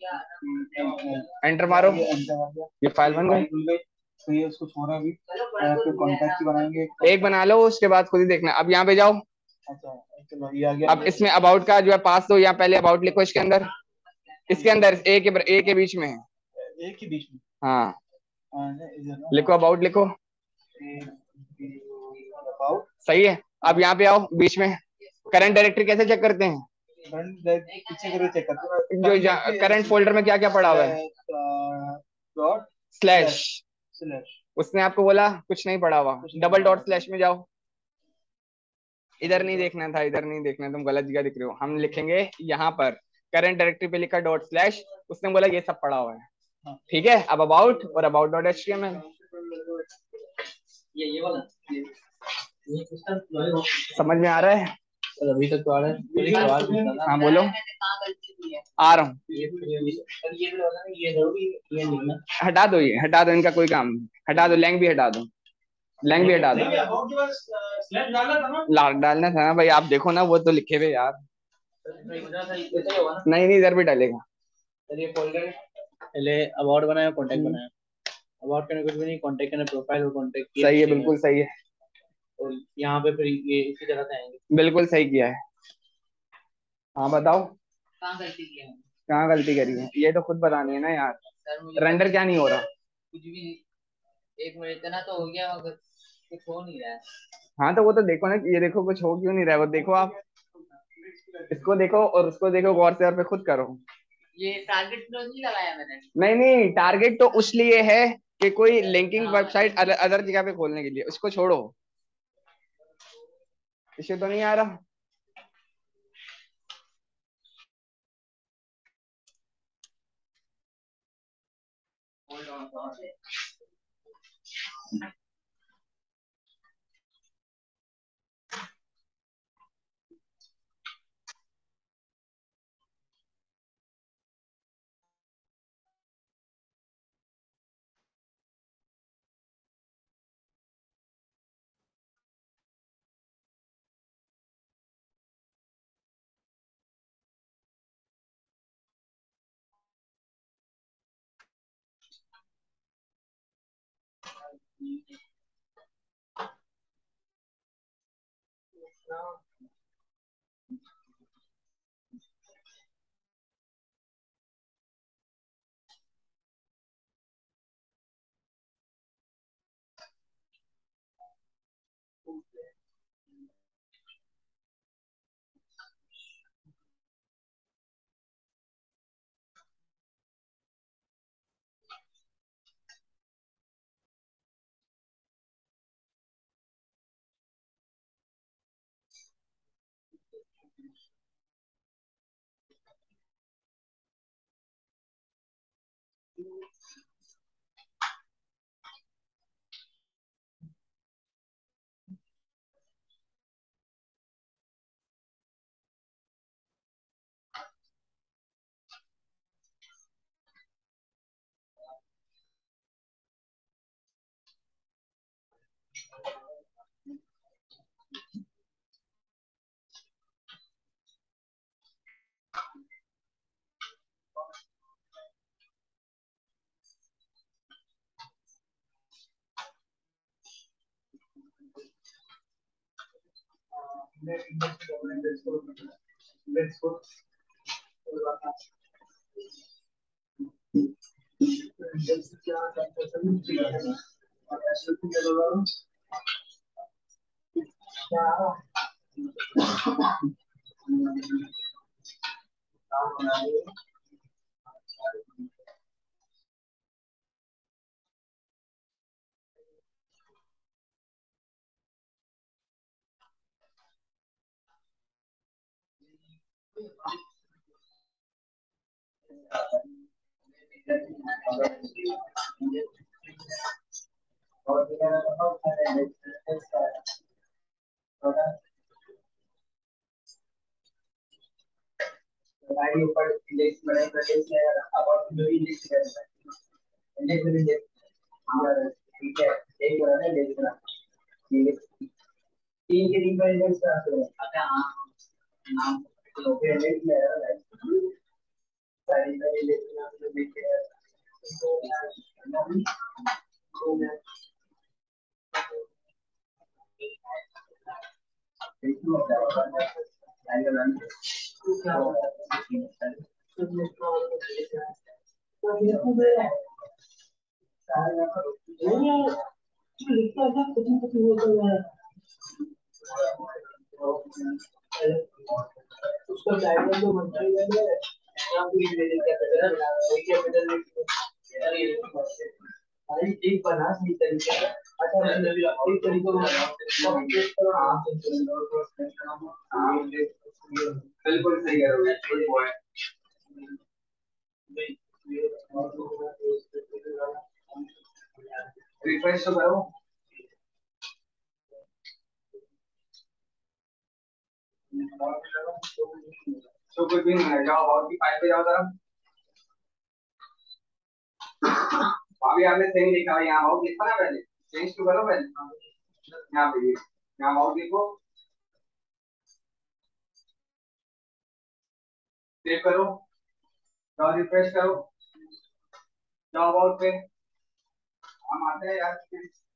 enter मारो, ये अंदर आ गया। ये फाइल बन गई। खुल गई। तो ये उसको छोड़ा अभी फिर कॉन्टैक्ट की बनाएंगे। एक बना लो, उसके बाद खुद ही देखना। अब यहाँ पे जाओ, अच्छा चलो ये आ गया। अब इसमें अबाउट का जो है पास दो, यहाँ पहले अबाउट लिखो, इसके अंदर, इसके अंदर ए के ए के बीच में है, एक ही बीच में। हाँ हाँ, इधर ना। लिखो अबाउट लिखो, अबाउट। सही है। अब यहाँ पे आओ बीच में, करंट डायरेक्टरी कैसे चेक करते हैं, पीछे करो चेक करते जो करंट फोल्डर में क्या क्या पड़ा हुआ है, डॉट स्लैश, स्लैश। उसने आपको बोला कुछ नहीं पड़ा हुआ, डबल डॉट स्लैश में जाओ, इधर नहीं देखना था, इधर नहीं देखना, तुम गलत जगह दिख रहे हो, हम लिखेंगे यहाँ पर करंट डायरेक्टरी पे लिखा डॉट स्लैश, उसने बोला ये सब पड़ा हुआ है, ठीक है। अब अबाउट और about dot H T M L, ये ये वाला ये सिस्टम समझ में आ रहा है? अभी तक तो आ रहा है। कोई सवाल पूछना था। हाँ बोलो, कहाँ गलती की है? आ रहा हूँ, ये सर ये जो होगा ना ये जरूरी ये लिखना। हटा दो, ये हटा दो, इनका कोई काम नहीं, हटा दो, लैंग भी हटा दो, लैंग भी हटा दो, ला डालना था ना भाई, आप देखो ना वो तो लिखे हुए यार, नहीं नहीं इधर भी डालेगा। सर ये फोल्डर पहले अबाउट बनाया, कांटेक्ट बनाया, अबाउट करने कुछ भी नहीं, कांटेक्ट करने प्रोफाइल और कांटेक्ट सही है, बिल्कुल सही है, और यहाँ पे फिर ये इसी तरह से आएंगे। बिल्कुल सही किया है। हाँ बताओ कहाँ गलती की है? कहाँ गलती करी है, ये तो खुद बतानी है ना यार, सर मुझे रेंडर क्या नहीं हो रहा? कुछ भी एक मिनट इतना तो हो गया मगर कुछ हो नहीं रहा है। हाँ तो वो तो देखो ना, ये देखो कुछ हो क्यों नहीं रहा है, वो देखो आप, इसको देखो और उसको देखो गौर से, और पे खुद करो। ये टारगेट क्लोज नहीं लगाया मैंने। नहीं नहीं, टारगेट तो उस लिए है कि कोई लिंकिंग वेबसाइट अदर जगह पे खोलने के लिए, उसको छोड़ो, इसे तो नहीं आ रहा। ऊपर इंडेक्स बने इंडेक्स है अबाउट जो इंडेक्स है इंडेक्स में इंडेक्स हमारा ठीक है एक बना है इंडेक्स बना इंडेक्स तीन के तीन पर इंडेक्स का है अच्छा हां नाम तो फिर इंडेक्स में है राइट सारी का इंडेक्स में आप देखते हैं तो मैं देखो क्या होगा लिखता था कुछ न कुछ होता है उसका डायग्राम तो बनता ही है यहाँ पूरी डिटेल कैपिटल है कैपिटल अरे एक बना सही तरीके से अच्छा एक तरीके से बिल्कुल सही कह रहे हो रिफ्रेश तो करो तो कुछ भी नहीं है जाओ अबाउट की फाइल पे जाओ जरा अभी आपने सही लिखा है यहाँ अबाउट लिखा ना पहले चेंज तो करो पहले यहाँ पे यहाँ अबाउट लिखो सेव करो जाओ रिफ्रेश करो जाओ अबाउट पे हम आते हैं यार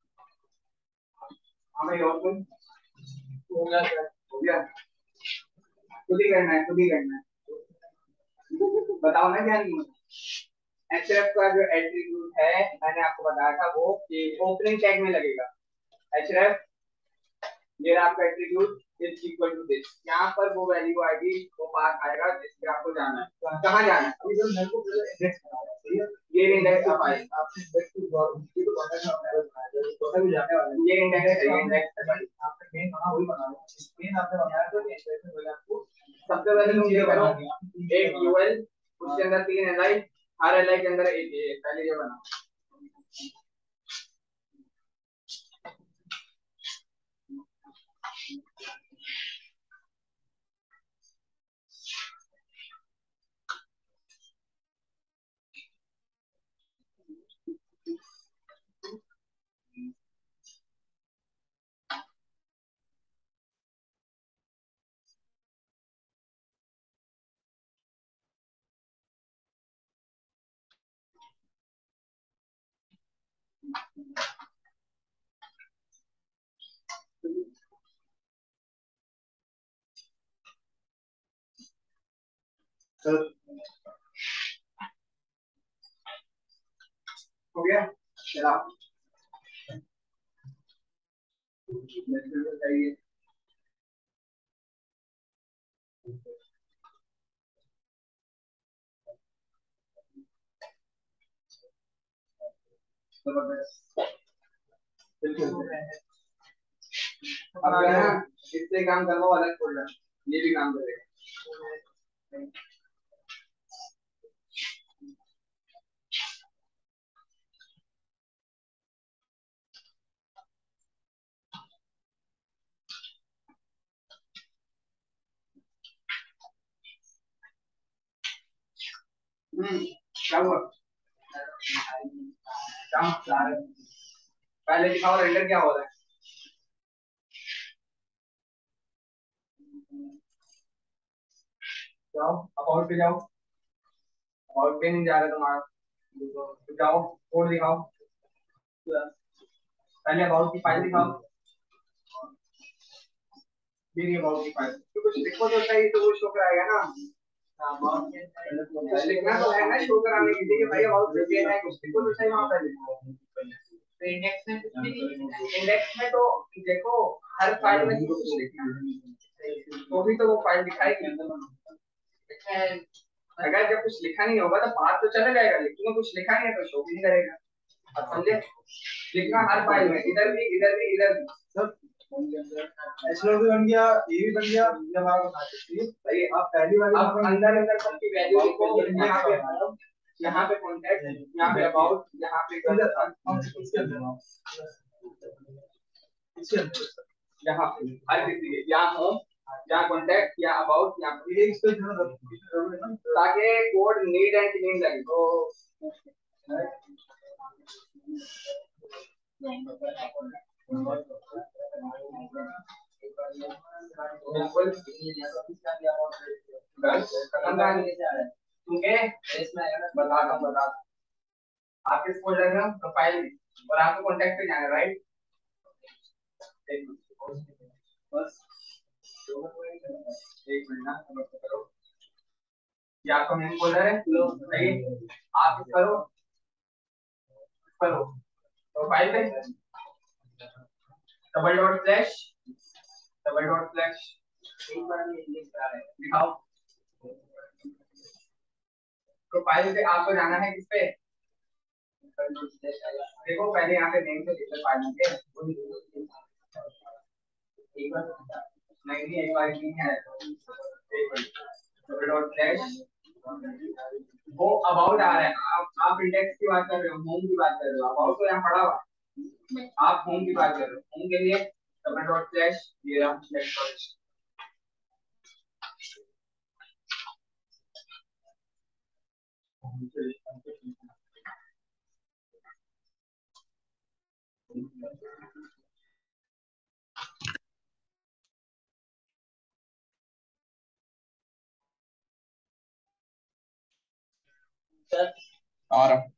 हमें और कुछ हो गया हो गया खुद ही करना है खुद ही करना है बताओ ना क्या नहीं एचरेफ का जो एट्रीब्यूट है मैंने आपको बताया था वो कि ओपनिंग टैग में लगेगा एचरेफ ये आपका attribute is equal to this यहाँ पर वो वैल्यू आएगी वो पास आएगा जिसके आपको जाना है कहाँ जाना है अभी तो मेरे को इंडेक्स बनाना है सही है ये इंडेक्स आप आए आपने इंडेक्स को ये तो पता है आपने बनाया है तो भी जाने वाला है ये इंडेक्स है ये इंडेक्स है भाई आपने मेन बना वही बना लो मेन आपने बनाया तो इंडेक्स में बोला आपको सबसे पहले तुम ये करो एक यूएल उसके अंदर तीन एलआई हर एलआई के अंदर एक ये पहले ये बना सर हो गया चला चाहिए अब ना इससे काम करवाओ अलग फोल्डर ये भी काम करेगा हम्म क्या हुआ काम पहले दिखाओ रेंडर क्या हो रहा है जाओ अबाउट पे जाओ अबाउट पे नहीं जा रहा तुम्हारा तो जाओ कोड दिखाओ पहले अबाउट की फाइल दिखाओ फिर ये अबाउट की फाइल तो कुछ लिखो तो सही तो वो शो कराएगा ना। कुछ लिखना तो है ना शो कराने के लिए कि भाई अबाउट पेज है, कुछ लिखो तो सही वहां पर। इंडेक्स में कुछ भी नहीं, इंडेक्स में तो देखो हर फाइल में कुछ लिखना है तो भी तो वो फाइल दिखाएगी। अगर जब कुछ लिखा नहीं होगा तो बात तो चला जाएगा, लेकिन कुछ लिखा नहीं है तो शो भी नहीं करेगा। आप समझे? लिखना हर फाइल में, इधर भी इधर भी इधर भी सब एचलो भी बन गया, ये भी बन गया, ये हमारा बता सकती है भाई। आप पहली वाली अब अंदर अंदर सबकी वैल्यू लिखो, यहाँ पे यहाँ पे कॉन्टैक्ट, यहाँ पे अबाउट, यहाँ पे इसके अंदर इसके अंदर यहाँ पे हर किसी के यहाँ होम, यहाँ कॉन्टैक्ट, यहाँ अबाउट, यहाँ पे इस पे ताकि कोड नीट एंड क्लीन लगे। तो बिल्कुल बस खत्म कहानी। क्योंकि बता रहा हूँ बता आप किस फोल्डर में प्रोफाइल में और आपको कॉन्टैक्ट पे जाना है, राइट? बस एक मिनट ना करो, ये आपका मेन फोल्डर है, सही? आप इस करो करो प्रोफाइल पे double dot slash double dot slash दिखाओ। प्रोफाइल पे आपको जाना है किस पे? देखो पहले यहाँ पे नेम से लिखो फाइल के, एक बार नहीं नहीं एक बार नहीं है, एक बार डबल डॉट स्लैश वो अबाउट आ रहा है। आप आप इंडेक्स की बात कर रहे हो, होम की बात कर रहे हो, अबाउट तो यहाँ पड़ा हुआ है, आप होम की बात कर रहे हो। होम के लिए डबल डॉट स्लैश ये रहा स्लैश आ रहा